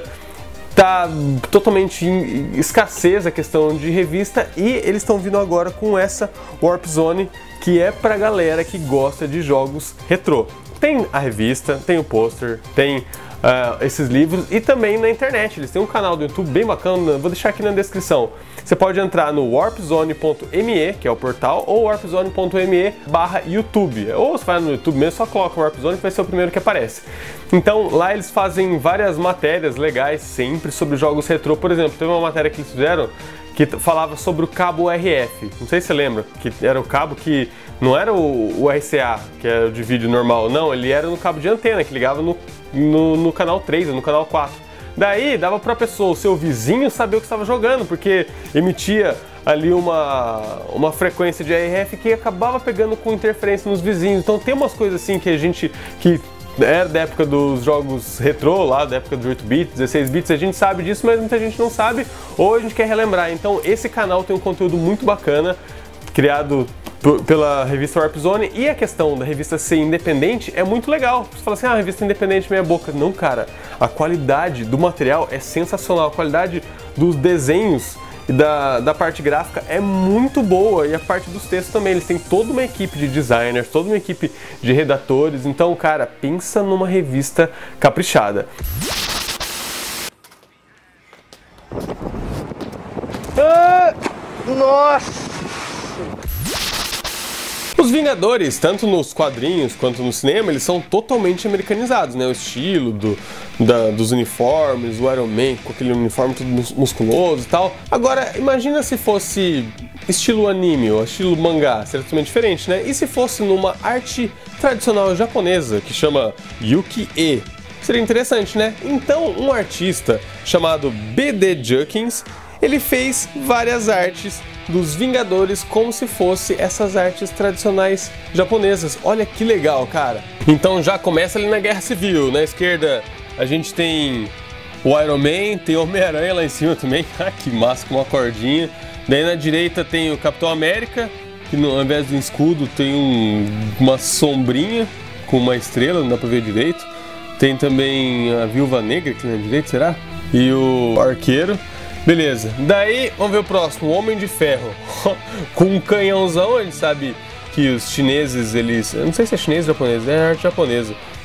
Tá totalmente em escassez a questão de revista e eles estão vindo agora com essa Warp Zone, que é pra galera que gosta de jogos retrô. Tem a revista, tem o pôster, tem uh, esses livros e também na internet. Eles têm um canal do YouTube bem bacana, vou deixar aqui na descrição. Você pode entrar no warp zone ponto me, que é o portal, ou warp zone ponto me barra YouTube. Ou você vai no YouTube mesmo, só coloca Warp Zone que vai ser o primeiro que aparece. Então lá eles fazem várias matérias legais sempre sobre jogos retrô. Por exemplo, teve uma matéria que eles fizeram que falava sobre o cabo R F. Não sei se você lembra, que era o cabo que não era o, o R C A, que é o de vídeo normal, não, ele era no cabo de antena, que ligava no, no, no canal três, no canal quatro. Daí dava pra pessoa, o seu vizinho, saber o que estava jogando, porque emitia ali uma, uma frequência de R F que acabava pegando com interferência nos vizinhos. Então tem umas coisas assim que a gente, que era da época dos jogos retrô, lá da época dos oito bits, dezesseis bits, a gente sabe disso, mas muita gente não sabe, ou a gente quer relembrar. Então esse canal tem um conteúdo muito bacana, criado pela revista Warp Zone, e a questão da revista ser independente é muito legal. Você fala assim, ah, a revista independente meia boca. Não, cara, a qualidade do material é sensacional, a qualidade dos desenhos e da, da parte gráfica é muito boa, e a parte dos textos também. Eles têm toda uma equipe de designers, toda uma equipe de redatores. Então, cara, pensa numa revista caprichada.
Ah, nossa!
Os Vingadores, tanto nos quadrinhos quanto no cinema, eles são totalmente americanizados, né? O estilo do, da, dos uniformes, o Iron Man com aquele uniforme todo musculoso e tal. Agora, imagina se fosse estilo anime ou estilo mangá, seria totalmente diferente, né? E se fosse numa arte tradicional japonesa, que chama Yuki-e? Seria interessante, né? Então, um artista chamado B D Jukins, ele fez várias artes dos Vingadores como se fosse essas artes tradicionais japonesas. Olha que legal, cara. Então já começa ali na Guerra Civil. Na esquerda a gente tem o Iron Man, tem o Homem-Aranha lá em cima também. Ah, que massa, com uma cordinha. Daí na direita tem o Capitão América, que no, ao invés do escudo tem um, uma sombrinha com uma estrela, não dá pra ver direito. Tem também a Viúva Negra aqui na direita, será? E o Arqueiro. Beleza, daí vamos ver o próximo, o Homem de Ferro, com um canhãozão. A gente sabe que os chineses, eles, eu não sei se é chinês ou japonês, é arte japonesa,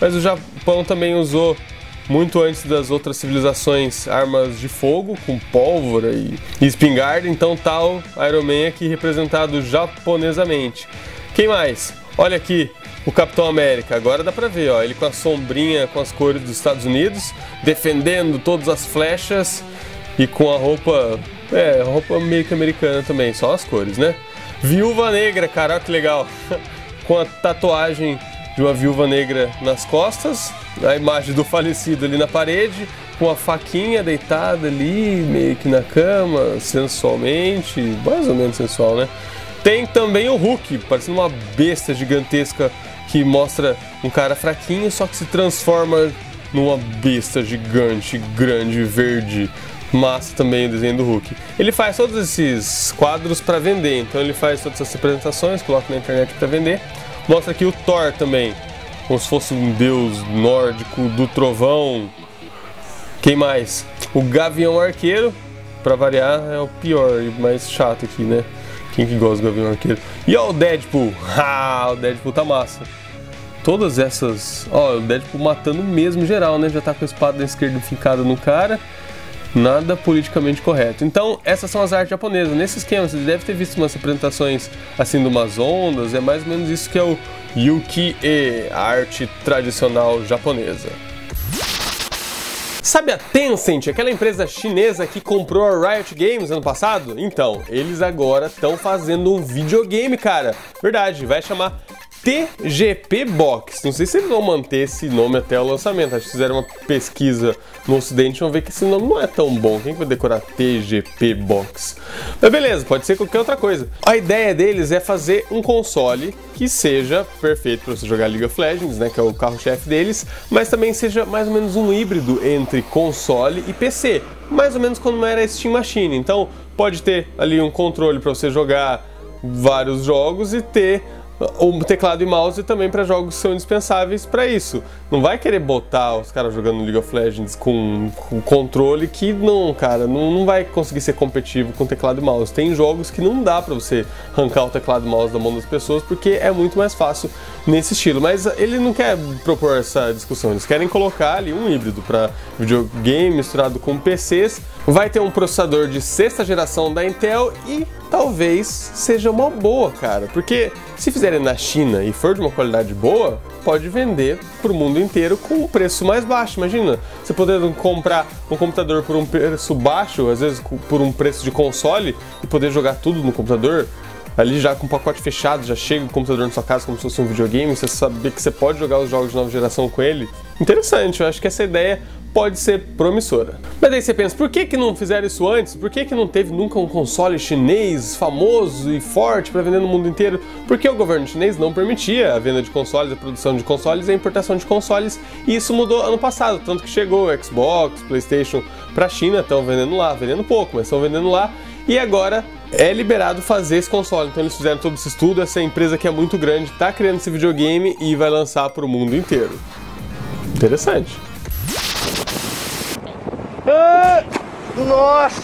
mas o Japão também usou, muito antes das outras civilizações, armas de fogo com pólvora e espingarda, então tá o Iron Man aqui representado japonesamente. Quem mais? Olha aqui o Capitão América, agora dá pra ver, ó, ele com a sombrinha com as cores dos Estados Unidos, defendendo todas as flechas e com a roupa, é, roupa meio que americana também, só as cores, né? Viúva Negra, cara, olha que legal, com a tatuagem de uma viúva negra nas costas, a imagem do falecido ali na parede, com a faquinha deitada ali, meio que na cama, sensualmente, mais ou menos sensual, né? Tem também o Hulk, parecendo uma besta gigantesca que mostra um cara fraquinho, só que se transforma numa besta gigante, grande, verde. Massa também o desenho do Hulk. Ele faz todos esses quadros para vender, então ele faz todas essas apresentações, coloca na internet para vender. Mostra aqui o Thor também, como se fosse um deus nórdico do trovão. Quem mais? O Gavião Arqueiro, pra variar, é o pior e mais chato aqui, né? Quem que gosta do Gavião Arqueiro? E ó o Deadpool, ah, o Deadpool tá massa. Todas essas, ó, o Deadpool matando mesmo geral, né? Já tá com a espada da esquerda fincada no cara. Nada politicamente correto. Então, essas são as artes japonesas. Nesse esquema, você deve ter visto umas apresentações assim de umas ondas. É mais ou menos isso que é o Ukiyo-e, a arte tradicional japonesa. Sabe a Tencent, aquela empresa chinesa que comprou a Riot Games ano passado? Então, eles agora estão fazendo um videogame, cara. Verdade, vai chamar T G P Box. Não sei se eles vão manter esse nome até o lançamento. Acho que fizeram uma pesquisa no ocidente e vão ver que esse nome não é tão bom. Quem vai decorar T G P Box? Mas beleza, pode ser qualquer outra coisa. A ideia deles é fazer um console que seja perfeito para você jogar League of Legends, né, que é o carro-chefe deles, mas também seja mais ou menos um híbrido entre console e P C. Mais ou menos como era a Steam Machine. Então pode ter ali um controle para você jogar vários jogos e ter o teclado e mouse também para jogos que são indispensáveis para isso. Não vai querer botar os caras jogando League of Legends com, com controle que não, cara, não, não vai conseguir ser competitivo com teclado e mouse. Tem jogos que não dá para você arrancar o teclado e mouse da mão das pessoas porque é muito mais fácil nesse estilo. Mas ele não quer propor essa discussão, eles querem colocar ali um híbrido para videogame misturado com P Cs. Vai ter um processador de sexta geração da Intel e talvez seja uma boa, cara, porque se fizerem na China e for de uma qualidade boa, pode vender para o mundo inteiro com um preço mais baixo. Imagina, você poder comprar um computador por um preço baixo, às vezes por um preço de console, e poder jogar tudo no computador, ali já com o pacote fechado, já chega o computador na sua casa como se fosse um videogame, você saber que você pode jogar os jogos de nova geração com ele. Interessante, eu acho que essa ideia pode ser promissora. Mas daí você pensa, por que que não fizeram isso antes? Por que que não teve nunca um console chinês famoso e forte para vender no mundo inteiro? Porque o governo chinês não permitia a venda de consoles, a produção de consoles e a importação de consoles, e isso mudou ano passado, tanto que chegou o Xbox, PlayStation para a China, estão vendendo lá, vendendo pouco, mas estão vendendo lá, e agora é liberado fazer esse console. Então eles fizeram todo esse estudo, essa empresa que é muito grande está criando esse videogame e vai lançar para o mundo inteiro. Interessante.
Ah, nossa!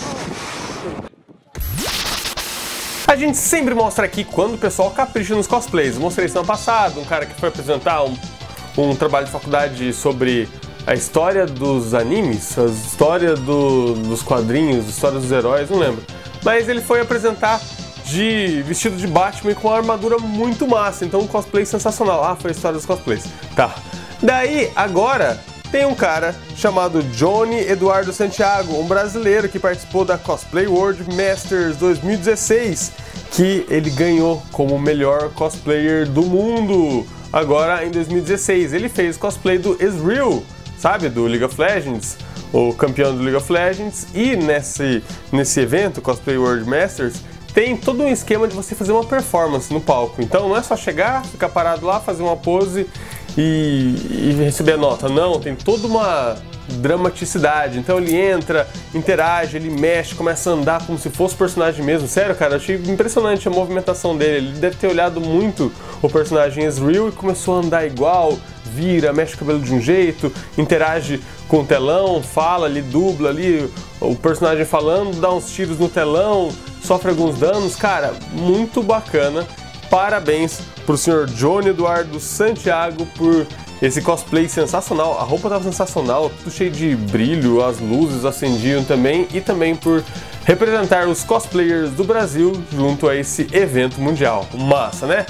A gente sempre mostra aqui quando o pessoal capricha nos cosplays. Eu mostrei isso no ano passado, um cara que foi apresentar um, um trabalho de faculdade sobre a história dos animes, a história do, dos quadrinhos, a história dos heróis, não lembro. Mas ele foi apresentar de vestido de Batman e com uma armadura muito massa, então um cosplay sensacional. Ah, foi a história dos cosplays. Tá. Daí, agora, tem um cara chamado Johnny Eduardo Santiago, um brasileiro que participou da Cosplay World Masters dois mil e dezesseis, que ele ganhou como o melhor cosplayer do mundo, agora em dois mil e dezesseis. Ele fez cosplay do Ezreal, sabe, do League of Legends, o campeão do League of Legends, e nesse, nesse evento, Cosplay World Masters, tem todo um esquema de você fazer uma performance no palco. Então não é só chegar, ficar parado lá, fazer uma pose e, e receber a nota. Não, tem toda uma dramaticidade. Então ele entra, interage, ele mexe, começa a andar como se fosse o personagem mesmo. Sério, cara, eu achei impressionante a movimentação dele. Ele deve ter olhado muito o personagem Ezreal e começou a andar igual, vira, mexe o cabelo de um jeito, interage com o telão, fala ali, dubla ali o personagem falando, dá uns tiros no telão, sofre alguns danos. Cara, muito bacana. Parabéns pro senhor Johnny Eduardo Santiago por esse cosplay sensacional, a roupa tava sensacional, tudo cheio de brilho, as luzes acendiam também, e também por representar os cosplayers do Brasil junto a esse evento mundial. Massa, né?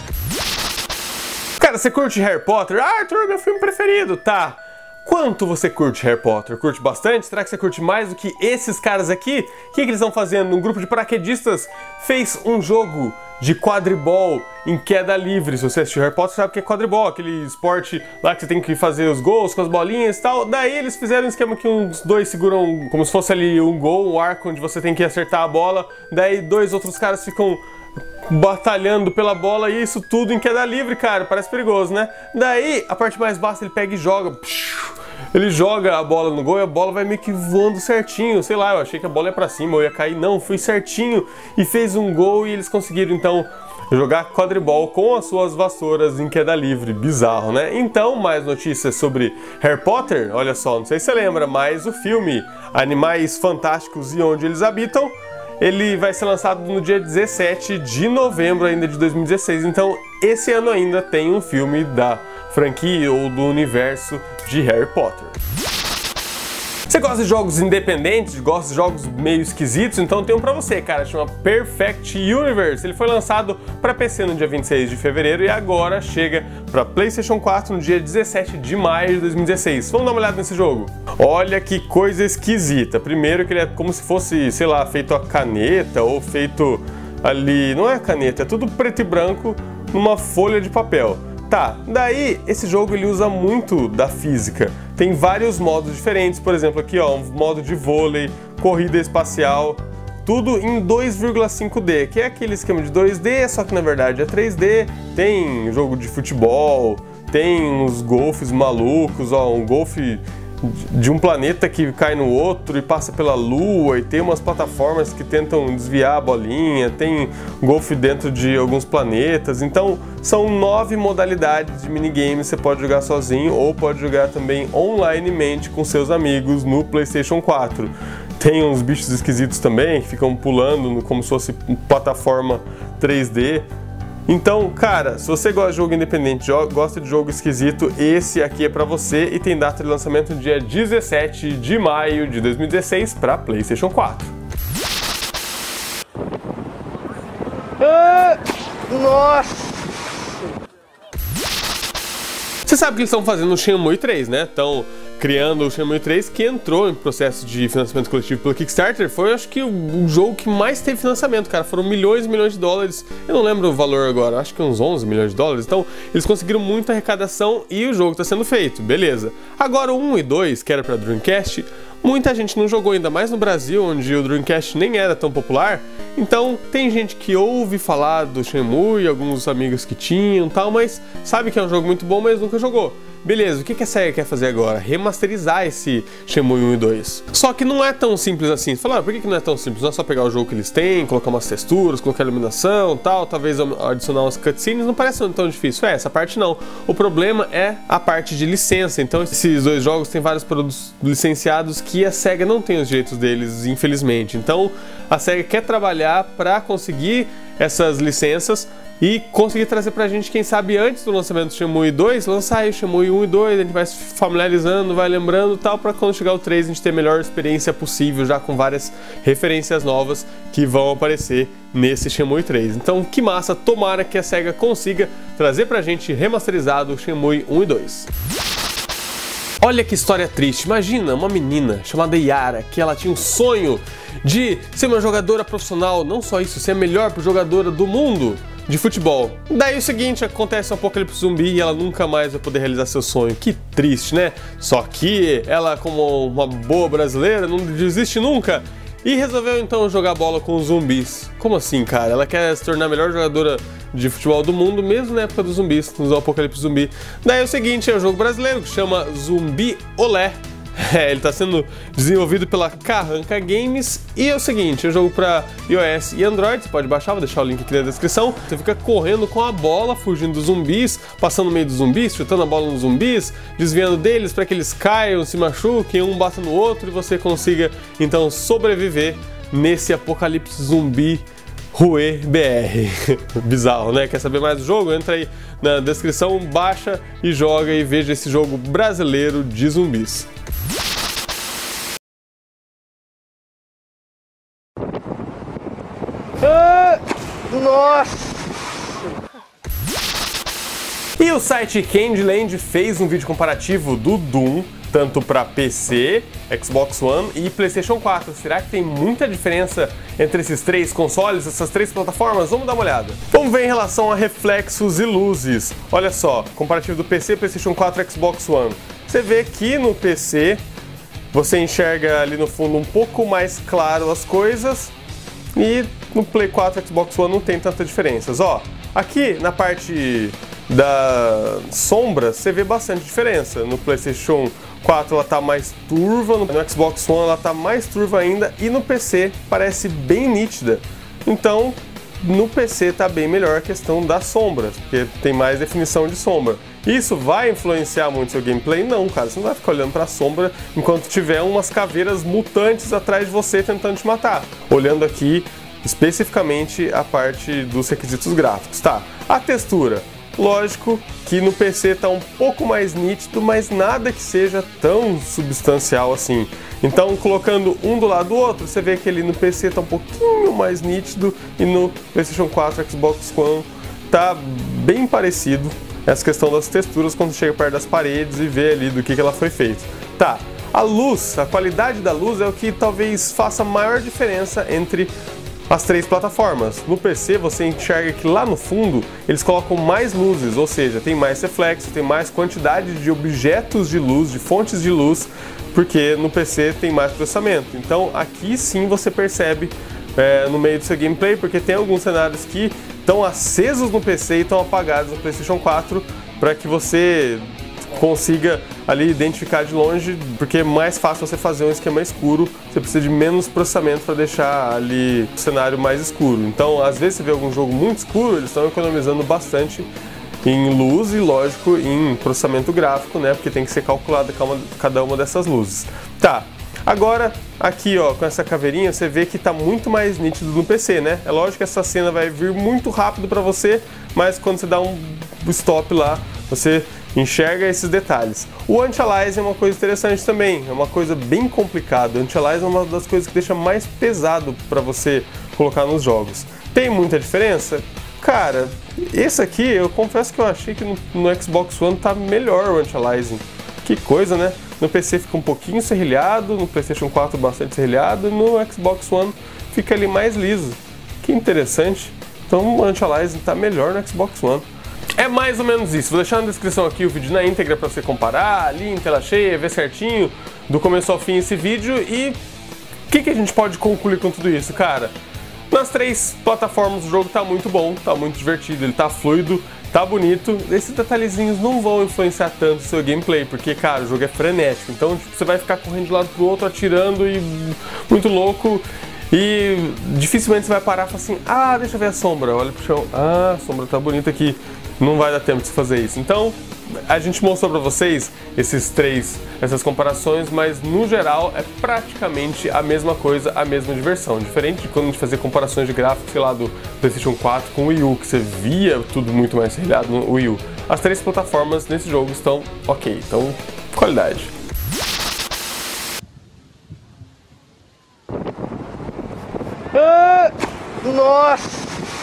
Cara, você curte Harry Potter? Ah, Arthur, meu filme preferido, tá? Quanto você curte Harry Potter? Curte bastante? Será que você curte mais do que esses caras aqui? O que, que eles estão fazendo? Um grupo de paraquedistas fez um jogo de quadribol em queda livre. Se você assistiu Harry Potter, sabe o que é quadribol, aquele esporte lá que você tem que fazer os gols com as bolinhas e tal. Daí eles fizeram um esquema que uns dois seguram como se fosse ali um gol, um arco onde você tem que acertar a bola. Daí dois outros caras ficam batalhando pela bola, e isso tudo em queda livre, cara. Parece perigoso, né? Daí a parte mais baixa ele pega e joga. Ele joga a bola no gol e a bola vai meio que voando certinho. Sei lá, eu achei que a bola ia pra cima, eu ia cair. Não, foi certinho e fez um gol, e eles conseguiram então jogar quadribol com as suas vassouras em queda livre. Bizarro, né? Então, mais notícias sobre Harry Potter. Olha só, não sei se você lembra, mas o filme Animais Fantásticos e Onde Eles Habitam, ele vai ser lançado no dia dezessete de novembro ainda de dois mil e dezesseis. Então, esse ano ainda tem um filme da franquia ou do universo de Harry Potter. Você gosta de jogos independentes, gosta de jogos meio esquisitos? Então tem um pra você, cara, chama Perfect Universe. Ele foi lançado para P C no dia vinte e seis de fevereiro e agora chega para PlayStation quatro no dia dezessete de maio de dois mil e dezesseis. Vamos dar uma olhada nesse jogo? Olha que coisa esquisita. Primeiro que ele é como se fosse, sei lá, feito a caneta ou feito ali... Não é caneta, é tudo preto e branco numa folha de papel. Tá, daí esse jogo ele usa muito da física. Tem vários modos diferentes, por exemplo aqui ó, um modo de vôlei, corrida espacial, tudo em dois vírgula cinco D, que é aquele esquema de dois D, só que na verdade é três D. Tem jogo de futebol, tem uns golfes malucos, ó, um golfe de um planeta que cai no outro e passa pela lua, e tem umas plataformas que tentam desviar a bolinha, tem golfe dentro de alguns planetas. Então são nove modalidades de minigames, você pode jogar sozinho ou pode jogar também onlinemente com seus amigos no PlayStation quatro. Tem uns bichos esquisitos também que ficam pulando como se fosse plataforma três D. Então, cara, se você gosta de jogo independente, gosta de jogo esquisito, esse aqui é pra você, e tem data de lançamento no dia dezessete de maio de dois mil e dezesseis para PlayStation quatro.
Ah, nossa!
Você sabe que eles estão fazendo o Shenmue três, né? Estão criando o Shenmue três, que entrou em processo de financiamento coletivo pelo Kickstarter. Foi, acho que, o jogo que mais teve financiamento, cara. Foram milhões e milhões de dólares. Eu não lembro o valor agora, acho que uns onze milhões de dólares. Então, eles conseguiram muita arrecadação e o jogo está sendo feito, beleza. Agora, o um e dois, que era para Dreamcast, muita gente não jogou, ainda mais no Brasil, onde o Dreamcast nem era tão popular. Então, tem gente que ouve falar do Shenmue, alguns amigos que tinham e tal, mas sabe que é um jogo muito bom, mas nunca jogou. Beleza, o que a SEGA quer fazer agora? Remasterizar esse Shenmue um e dois. Só que não é tão simples assim. Você fala, ah, por que não é tão simples? Não é só pegar o jogo que eles têm, colocar umas texturas, colocar iluminação e tal, talvez adicionar umas cutscenes, não parece tão difícil. É, essa parte não. O problema é a parte de licença. Então esses dois jogos têm vários produtos licenciados que a SEGA não tem os direitos deles, infelizmente. Então a SEGA quer trabalhar para conseguir essas licenças e conseguir trazer pra gente, quem sabe antes do lançamento do Shenmue dois, lançar aí o Shenmue um e dois, a gente vai se familiarizando, vai lembrando e tal, pra quando chegar o três a gente ter a melhor experiência possível, já com várias referências novas que vão aparecer nesse Shenmue três. Então, que massa, tomara que a SEGA consiga trazer pra gente remasterizado o Shenmue um e dois. Olha que história triste, imagina uma menina chamada Yara, que ela tinha um sonho de ser uma jogadora profissional, não só isso, ser a melhor jogadora do mundo de futebol. Daí o seguinte, acontece um apocalipse zumbi e ela nunca mais vai poder realizar seu sonho. Que triste, né? Só que ela, como uma boa brasileira, não desiste nunca e resolveu então jogar bola com os zumbis. Como assim, cara? Ela quer se tornar a melhor jogadora de futebol do mundo, mesmo na época dos zumbis, no apocalipse zumbi. Daí é o seguinte, é um jogo brasileiro que chama Zumbi Olé. É, ele está sendo desenvolvido pela Carranca Games e é o seguinte, é um jogo para iOS e Android, você pode baixar, vou deixar o link aqui na descrição. Você fica correndo com a bola, fugindo dos zumbis, passando no meio dos zumbis, chutando a bola nos zumbis, desviando deles para que eles caiam, se machuquem, um bata no outro e você consiga então sobreviver nesse apocalipse zumbi RueBR. Bizarro, né? Quer saber mais do jogo? Entra aí na descrição, baixa e joga e veja esse jogo brasileiro de zumbis.
Ah, nossa!
E o site Candyland fez um vídeo comparativo do Doom, tanto para P C, Xbox One e PlayStation quatro. Será que tem muita diferença entre esses três consoles, essas três plataformas? Vamos dar uma olhada. Vamos ver em relação a reflexos e luzes. Olha só, comparativo do P C, PlayStation quatro e Xbox One. Você vê que no P C você enxerga ali no fundo um pouco mais claro as coisas e no Play quatro e Xbox One não tem tanta diferenças. Ó, aqui na parte da sombra você vê bastante diferença. No PlayStation quatro ela tá mais turva, no Xbox One ela tá mais turva ainda e no P C parece bem nítida. Então no P C tá bem melhor a questão das sombras, porque tem mais definição de sombra. Isso vai influenciar muito seu gameplay? Não, cara, você não vai ficar olhando pra sombra enquanto tiver umas caveiras mutantes atrás de você tentando te matar. Olhando aqui especificamente a parte dos requisitos gráficos, tá? A textura. Lógico que no P C está um pouco mais nítido, mas nada que seja tão substancial assim. Então, colocando um do lado do outro, você vê que ali no P C está um pouquinho mais nítido e no PlayStation quatro e Xbox One está bem parecido. Essa questão das texturas quando chega perto das paredes e vê ali do que, que ela foi feita. Tá, a luz, a qualidade da luz é o que talvez faça maior diferença entre as três plataformas. No P C você enxerga que lá no fundo eles colocam mais luzes, ou seja, tem mais reflexo, tem mais quantidade de objetos de luz, de fontes de luz, porque no P C tem mais processamento. Então aqui sim você percebe é, no meio do seu gameplay, porque tem alguns cenários que estão acesos no P C e estão apagados no PlayStation quatro, para que você consiga ali identificar de longe, porque é mais fácil você fazer um esquema escuro, você precisa de menos processamento para deixar ali o cenário mais escuro. Então, às vezes você vê algum jogo muito escuro, eles estão economizando bastante em luz e, lógico, em processamento gráfico, né? Porque tem que ser calculada cada uma dessas luzes. Tá, agora aqui, ó, com essa caveirinha, você vê que tá muito mais nítido no P C, né? É lógico que essa cena vai vir muito rápido para você, mas quando você dá um stop lá, você enxerga esses detalhes. O Anti-Aliasing é uma coisa interessante também, é uma coisa bem complicada. O Anti-Aliasing é uma das coisas que deixa mais pesado para você colocar nos jogos. Tem muita diferença? Cara, esse aqui eu confesso que eu achei que no, no Xbox One tá melhor o Anti-Aliasing. Que coisa, né? No P C fica um pouquinho serrilhado, no PlayStation quatro bastante serrilhado, e no Xbox One fica ali mais liso. Que interessante. Então o Anti-Aliasing tá melhor no Xbox One. É mais ou menos isso. Vou deixar na descrição aqui o vídeo na íntegra para você comparar, ali em tela cheia, ver certinho do começo ao fim esse vídeo. E o que, que a gente pode concluir com tudo isso, cara? Nas três plataformas o jogo tá muito bom, tá muito divertido, ele tá fluido, tá bonito. Esses detalhezinhos não vão influenciar tanto o seu gameplay, porque, cara, o jogo é frenético. Então tipo, você vai ficar correndo de um lado pro outro, atirando e muito louco. E dificilmente você vai parar e falar assim, ah, deixa eu ver a sombra, olha pro chão, ah, a sombra tá bonita aqui. Não vai dar tempo de fazer isso. Então, a gente mostrou para vocês esses três, essas comparações, mas no geral é praticamente a mesma coisa, a mesma diversão. Diferente de quando a gente fazia comparações de gráficos, sei lá, do PlayStation quatro com o Wii U, que você via tudo muito mais serrilhado no Wii U. As três plataformas nesse jogo estão ok, então qualidade.
Ah, nossa!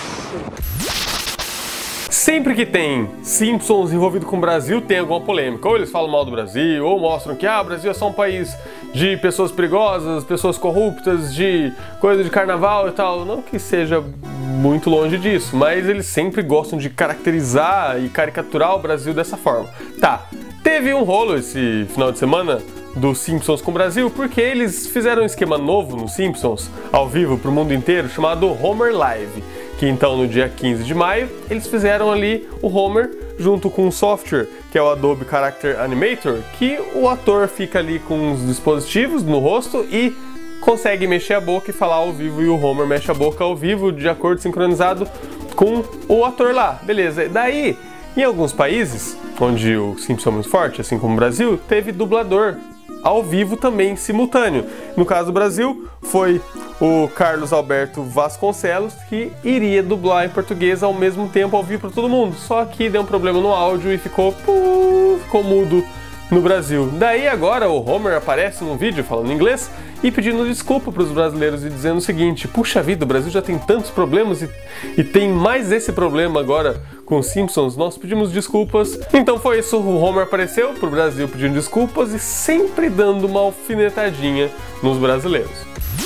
Sempre que tem Simpsons envolvido com o Brasil, tem alguma polêmica. Ou eles falam mal do Brasil, ou mostram que ah, o Brasil é só um país de pessoas perigosas, pessoas corruptas, de coisa de carnaval e tal. Não que seja muito longe disso, mas eles sempre gostam de caracterizar e caricaturar o Brasil dessa forma. Tá, teve um rolo esse final de semana dos Simpsons com o Brasil, porque eles fizeram um esquema novo no Simpsons, ao vivo para o mundo inteiro, chamado Homer Live. Que então no dia quinze de maio eles fizeram ali o Homer junto com um software que é o Adobe Character Animator, que o ator fica ali com os dispositivos no rosto e consegue mexer a boca e falar ao vivo, e o Homer mexe a boca ao vivo de acordo sincronizado com o ator lá, beleza. Daí, em alguns países onde o Simpsons é muito forte, assim como o Brasil, teve dublador ao vivo também simultâneo. No caso do Brasil, foi o Carlos Alberto Vasconcelos que iria dublar em português ao mesmo tempo ao vivo para todo mundo. Só que deu um problema no áudio e ficou, puu, ficou mudo no Brasil. Daí agora o Homer aparece num vídeo falando inglês e pedindo desculpa para os brasileiros e dizendo o seguinte: puxa vida, o Brasil já tem tantos problemas e, e tem mais esse problema agora com os Simpsons, nós pedimos desculpas. Então foi isso, o Homer apareceu pro Brasil pedindo desculpas e sempre dando uma alfinetadinha nos brasileiros.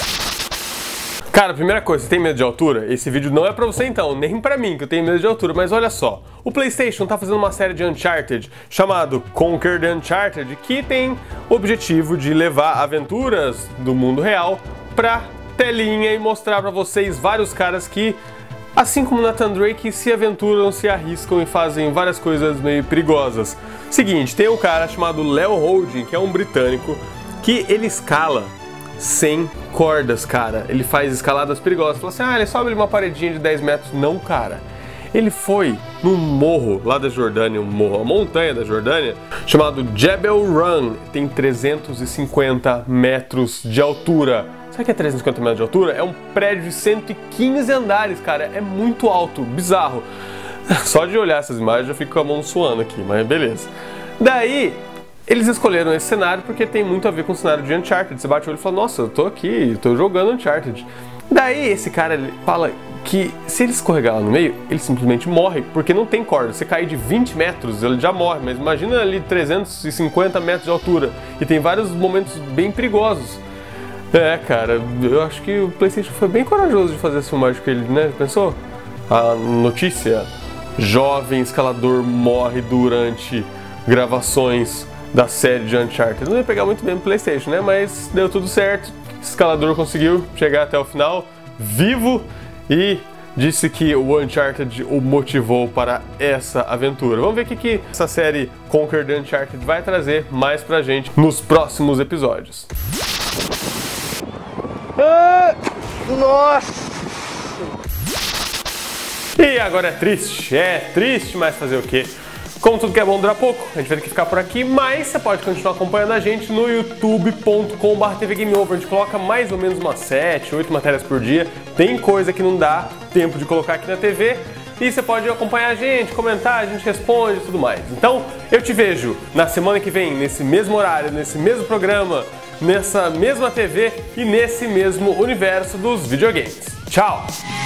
Cara, primeira coisa, você tem medo de altura? Esse vídeo não é pra você então, nem pra mim que eu tenho medo de altura, mas olha só. O PlayStation tá fazendo uma série de Uncharted chamado Conquer the Uncharted, que tem o objetivo de levar aventuras do mundo real pra telinha e mostrar pra vocês vários caras que, assim como Nathan Drake, se aventuram, se arriscam e fazem várias coisas meio perigosas. Seguinte, tem um cara chamado Leo Holding, que é um britânico, que ele escala sem cordas, cara. Ele faz escaladas perigosas. Fala assim, ah, ele sobe uma paredinha de dez metros. Não, cara. Ele foi num morro lá da Jordânia, um morro, uma montanha da Jordânia, chamado Jebel Run. Tem trezentos e cinquenta metros de altura. Sabe o que é trezentos e cinquenta metros de altura? É um prédio de cento e quinze andares, cara. É muito alto, bizarro. Só de olhar essas imagens eu fico com a mão suando aqui, mas beleza. Daí, eles escolheram esse cenário porque tem muito a ver com o cenário de Uncharted. Você bate o olho e fala, nossa, eu tô aqui, tô jogando Uncharted. Daí esse cara ele fala que se ele escorregar lá no meio, ele simplesmente morre, porque não tem corda. Você cair de vinte metros, ele já morre, mas imagina ali trezentos e cinquenta metros de altura. E tem vários momentos bem perigosos. É, cara, eu acho que o PlayStation foi bem corajoso de fazer essa filmagem com ele, né? Pensou? A notícia, jovem escalador morre durante gravações da série de Uncharted. Não ia pegar muito bem no PlayStation, né? Mas deu tudo certo. O escalador conseguiu chegar até o final vivo e disse que o Uncharted o motivou para essa aventura. Vamos ver o que, que essa série Conquer the Uncharted vai trazer mais pra gente nos próximos episódios.
Ah, nossa!
E agora é triste, é triste, mas fazer o quê? Como tudo que é bom dura pouco, a gente vai ter que ficar por aqui, mas você pode continuar acompanhando a gente no youtube ponto com barra T V Game Over. A gente coloca mais ou menos umas sete, oito matérias por dia. Tem coisa que não dá tempo de colocar aqui na T V. E você pode acompanhar a gente, comentar, a gente responde e tudo mais. Então, eu te vejo na semana que vem, nesse mesmo horário, nesse mesmo programa, nessa mesma T V e nesse mesmo universo dos videogames. Tchau!